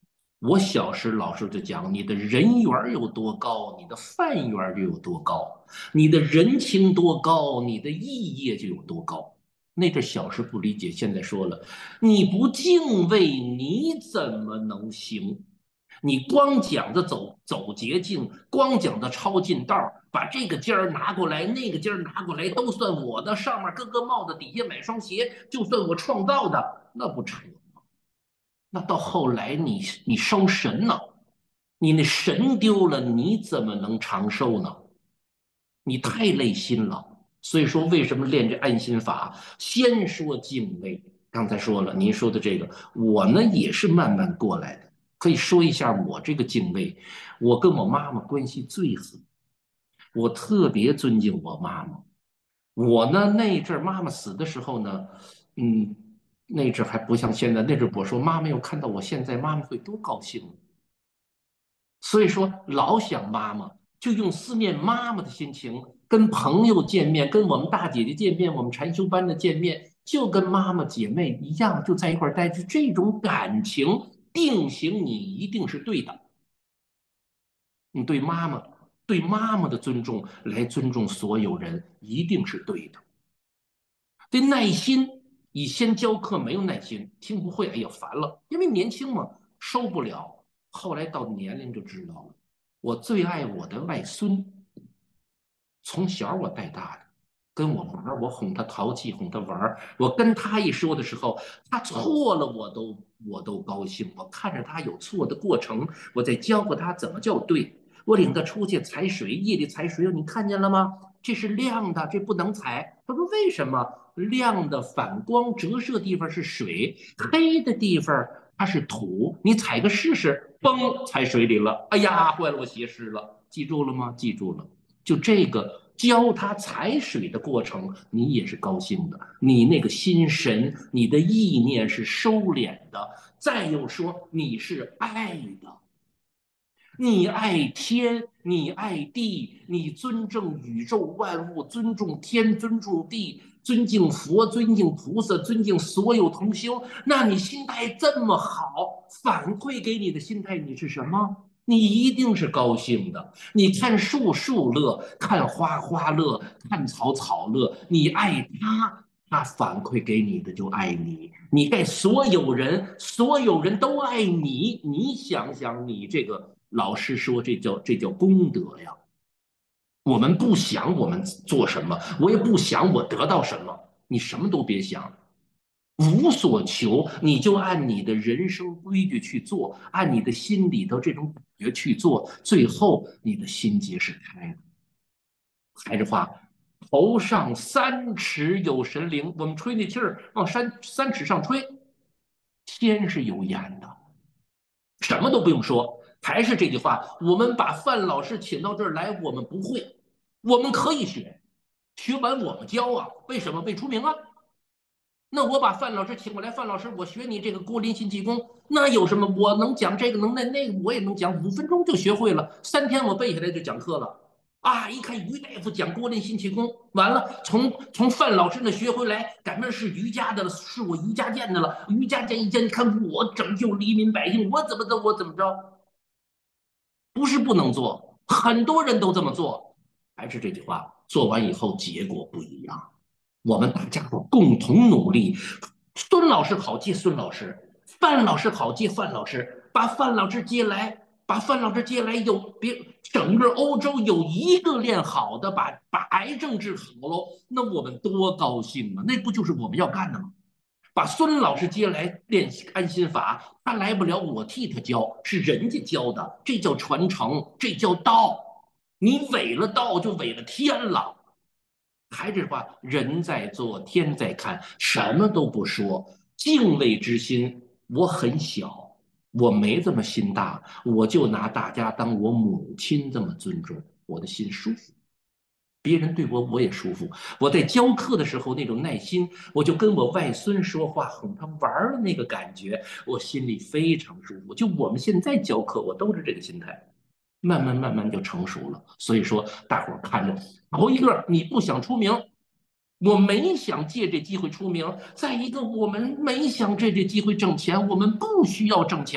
我小时老师就讲，你的人缘有多高，你的饭缘就有多高，你的人情多高，你的义业就有多高。那阵小时不理解，现在说了，你不敬畏，你怎么能行？你光讲着走走捷径，光讲着抄近道，把这个尖儿拿过来，那个尖儿拿过来，都算我的。上面搁个帽子，底下买双鞋，就算我创造的，那不成？那到后来你你烧神呢？你那神丢了，你怎么能长寿呢？你太累心了。所以说，为什么练这安心法？先说敬畏。刚才说了，您说的这个，我呢也是慢慢过来的。可以说一下我这个敬畏，我跟我妈妈关系最好，我特别尊敬我妈妈。我呢那阵妈妈死的时候呢，嗯，那阵还不像现在，那阵我说妈妈要看到我现在，妈妈会多高兴。所以说老想妈妈，就用思念妈妈的心情，跟朋友见面，跟我们大姐姐见面，我们禅修班的见面，就跟妈妈姐妹一样，就在一块待着，这种感情定型，你一定是对的。你对妈妈，对妈妈的尊重来尊重所有人，一定是对的。这耐心，以前教课没有耐心，听不会，哎呀烦了，因为年轻嘛，收不了。后来到年龄就知道了。我最爱我的外孙，从小我带大的，跟我玩我哄他淘气，哄他玩我跟他一说的时候，他错了，我都我都高兴。我看着他有错的过程，我再教给他怎么叫对。我领他出去踩水，夜里踩水，你看见了吗？这是亮的，这不能踩。他说为什么？亮的反光折射地方是水，黑的地方它是土。你踩个试试，嘣，踩水里了。哎呀，坏了，我鞋湿了。记住了吗？记住了。就这个教他踩水的过程，你也是高兴的，你那个心神，你的意念是收敛的。再有说，你是爱的。你爱天，你爱地，你尊重宇宙万物，尊重天，尊重地，尊敬佛，尊敬菩萨，尊敬所有同修。那你心态这么好，反馈给你的心态，你是什么？你一定是高兴的。你看树树乐，看花花乐，看草草乐。你爱他，他反馈给你的就爱你。你爱所有人，所有人都爱你。你想想，你这个。老师说这叫这叫功德呀。我们不想我们做什么，我也不想我得到什么，你什么都别想，无所求，你就按你的人生规矩去做，按你的心里头这种感觉去做，最后你的心结是开的。还是话，头上三尺有神灵，我们吹那气儿往三三尺上吹，天是有眼的，什么都不用说。还是这句话，我们把范老师请到这儿来，我们不会，我们可以学，学完我们教啊。为什么？为出名啊。那我把范老师请过来，范老师，我学你这个郭林心气功，那有什么？我能讲这个，能那那个，我也能讲，五分钟就学会了，三天我背下来就讲课了。啊！一看于大夫讲郭林心气功，完了，从从范老师那学回来，赶明是瑜伽的了，是我瑜伽垫的了。瑜伽垫一见，你看我拯救黎民百姓，我怎么着，我怎么着。不是不能做，很多人都这么做。还是这句话，做完以后结果不一样。我们大家伙共同努力，孙老师好接孙老师，范老师好接范老师，把范老师接来，把范老师接来，有别整个欧洲有一个练好的，把把癌症治好喽，那我们多高兴啊！那不就是我们要干的吗？把孙老师接来练安心法，他来不了，我替他教，是人家教的，这叫传承，这叫道。你违了道，就违了天了。还是话，人在做，天在看，什么都不说，敬畏之心。我很小，我没这么心大，我就拿大家当我母亲这么尊重，我的心舒服。别人对我，我也舒服。我在教课的时候那种耐心，我就跟我外孙说话，哄他玩的那个感觉，我心里非常舒服。就我们现在教课，我都是这个心态，慢慢慢慢就成熟了。所以说，大伙儿看着，头一个你不想出名，我没想借这机会出名；再一个，我们没想借这机会挣钱，我们不需要挣钱。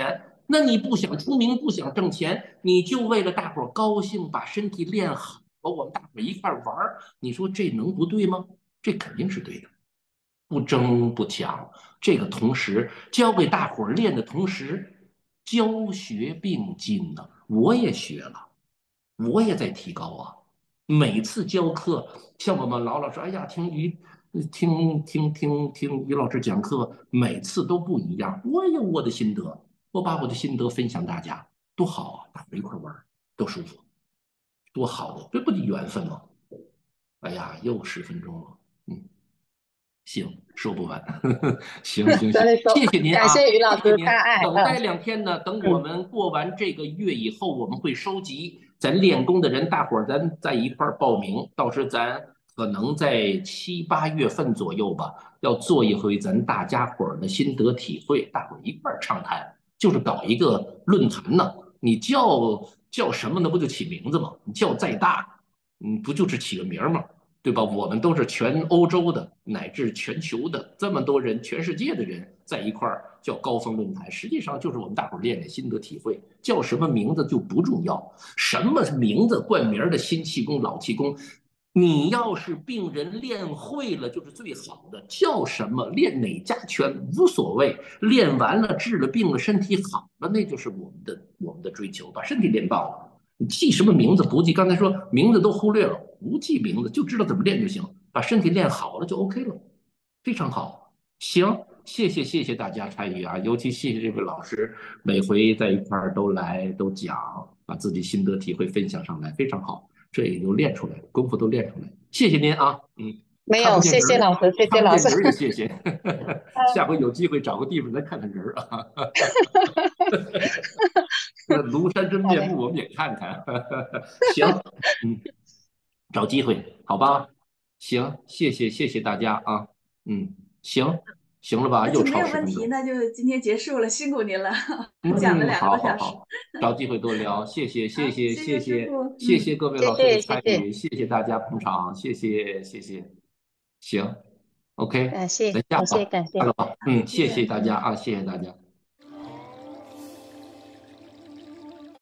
那你不想出名，不想挣钱，你就为了大伙儿高兴，把身体练好，我们大伙儿一块玩儿，你说这能不对吗？这肯定是对的，不争不抢。这个同时教给大伙儿练的同时，教学并进呢，我也学了，我也在提高啊。每次教课，像我们老老师，哎呀，听于听听听听于老师讲课，每次都不一样。我有我的心得，我把我的心得分享大家，多好啊！大伙一块玩，多舒服，多好的，这不就缘分吗？哎呀，又十分钟了，嗯。行，说不完。行行行， 真的说， 谢谢您感啊， 谢于老师谢谢您。 大爱，嗯等待两天呢，等我嗯， 们过完这个月以后，我们会收集咱练功的人，大伙儿咱在一块儿报名。到时咱可能在七八月份左右吧，要做一回咱大家伙儿的心得体会，大伙儿一块儿畅谈，就是搞一个论坛呢。你叫叫什么呢？不就起名字吗？你叫再大，嗯，不就是起个名儿吗？对吧？我们都是全欧洲的，乃至全球的这么多人，全世界的人在一块儿叫高峰论坛，实际上就是我们大伙儿练练心得体会。叫什么名字就不重要，什么名字冠名的新气功、老气功，你要是病人练会了就是最好的。叫什么练哪家拳无所谓，练完了治了病了，身体好了，那就是我们的我们的追求，把身体练棒了。你记什么名字不记？刚才说名字都忽略了，不记名字，就知道怎么练就行，把身体练好了就 OK 了，非常好。行，谢谢谢谢大家参与啊，尤其谢谢这位老师，每回在一块儿都来都讲，把自己心得体会分享上来，非常好，这也就练出来了，功夫都练出来了。谢谢您啊，嗯， 没有，谢看不见人儿， 谢老师，谢谢老师。 看不见人儿也谢谢，下回有机会找个地方再看看人儿啊。那庐山真好嘞， 面目我们也看看。行，嗯，找机会，好吧？行，谢谢谢谢大家啊，嗯，行，行了吧？又那就没超有问题， 十分钟， 那就今天结束了，辛苦您了，讲了嗯， 两个多小时。 好好好，找机会多聊，谢谢谢好， 谢谢谢师谢谢傅，嗯。 谢谢各位谢老师的谢谢谢， 参与，谢谢大家捧场，谢谢谢谢，行，OK， 感谢感谢咱下吧， 感谢。 下了吧， 好， 嗯，谢谢谢谢，嗯。 大家啊，谢谢大家。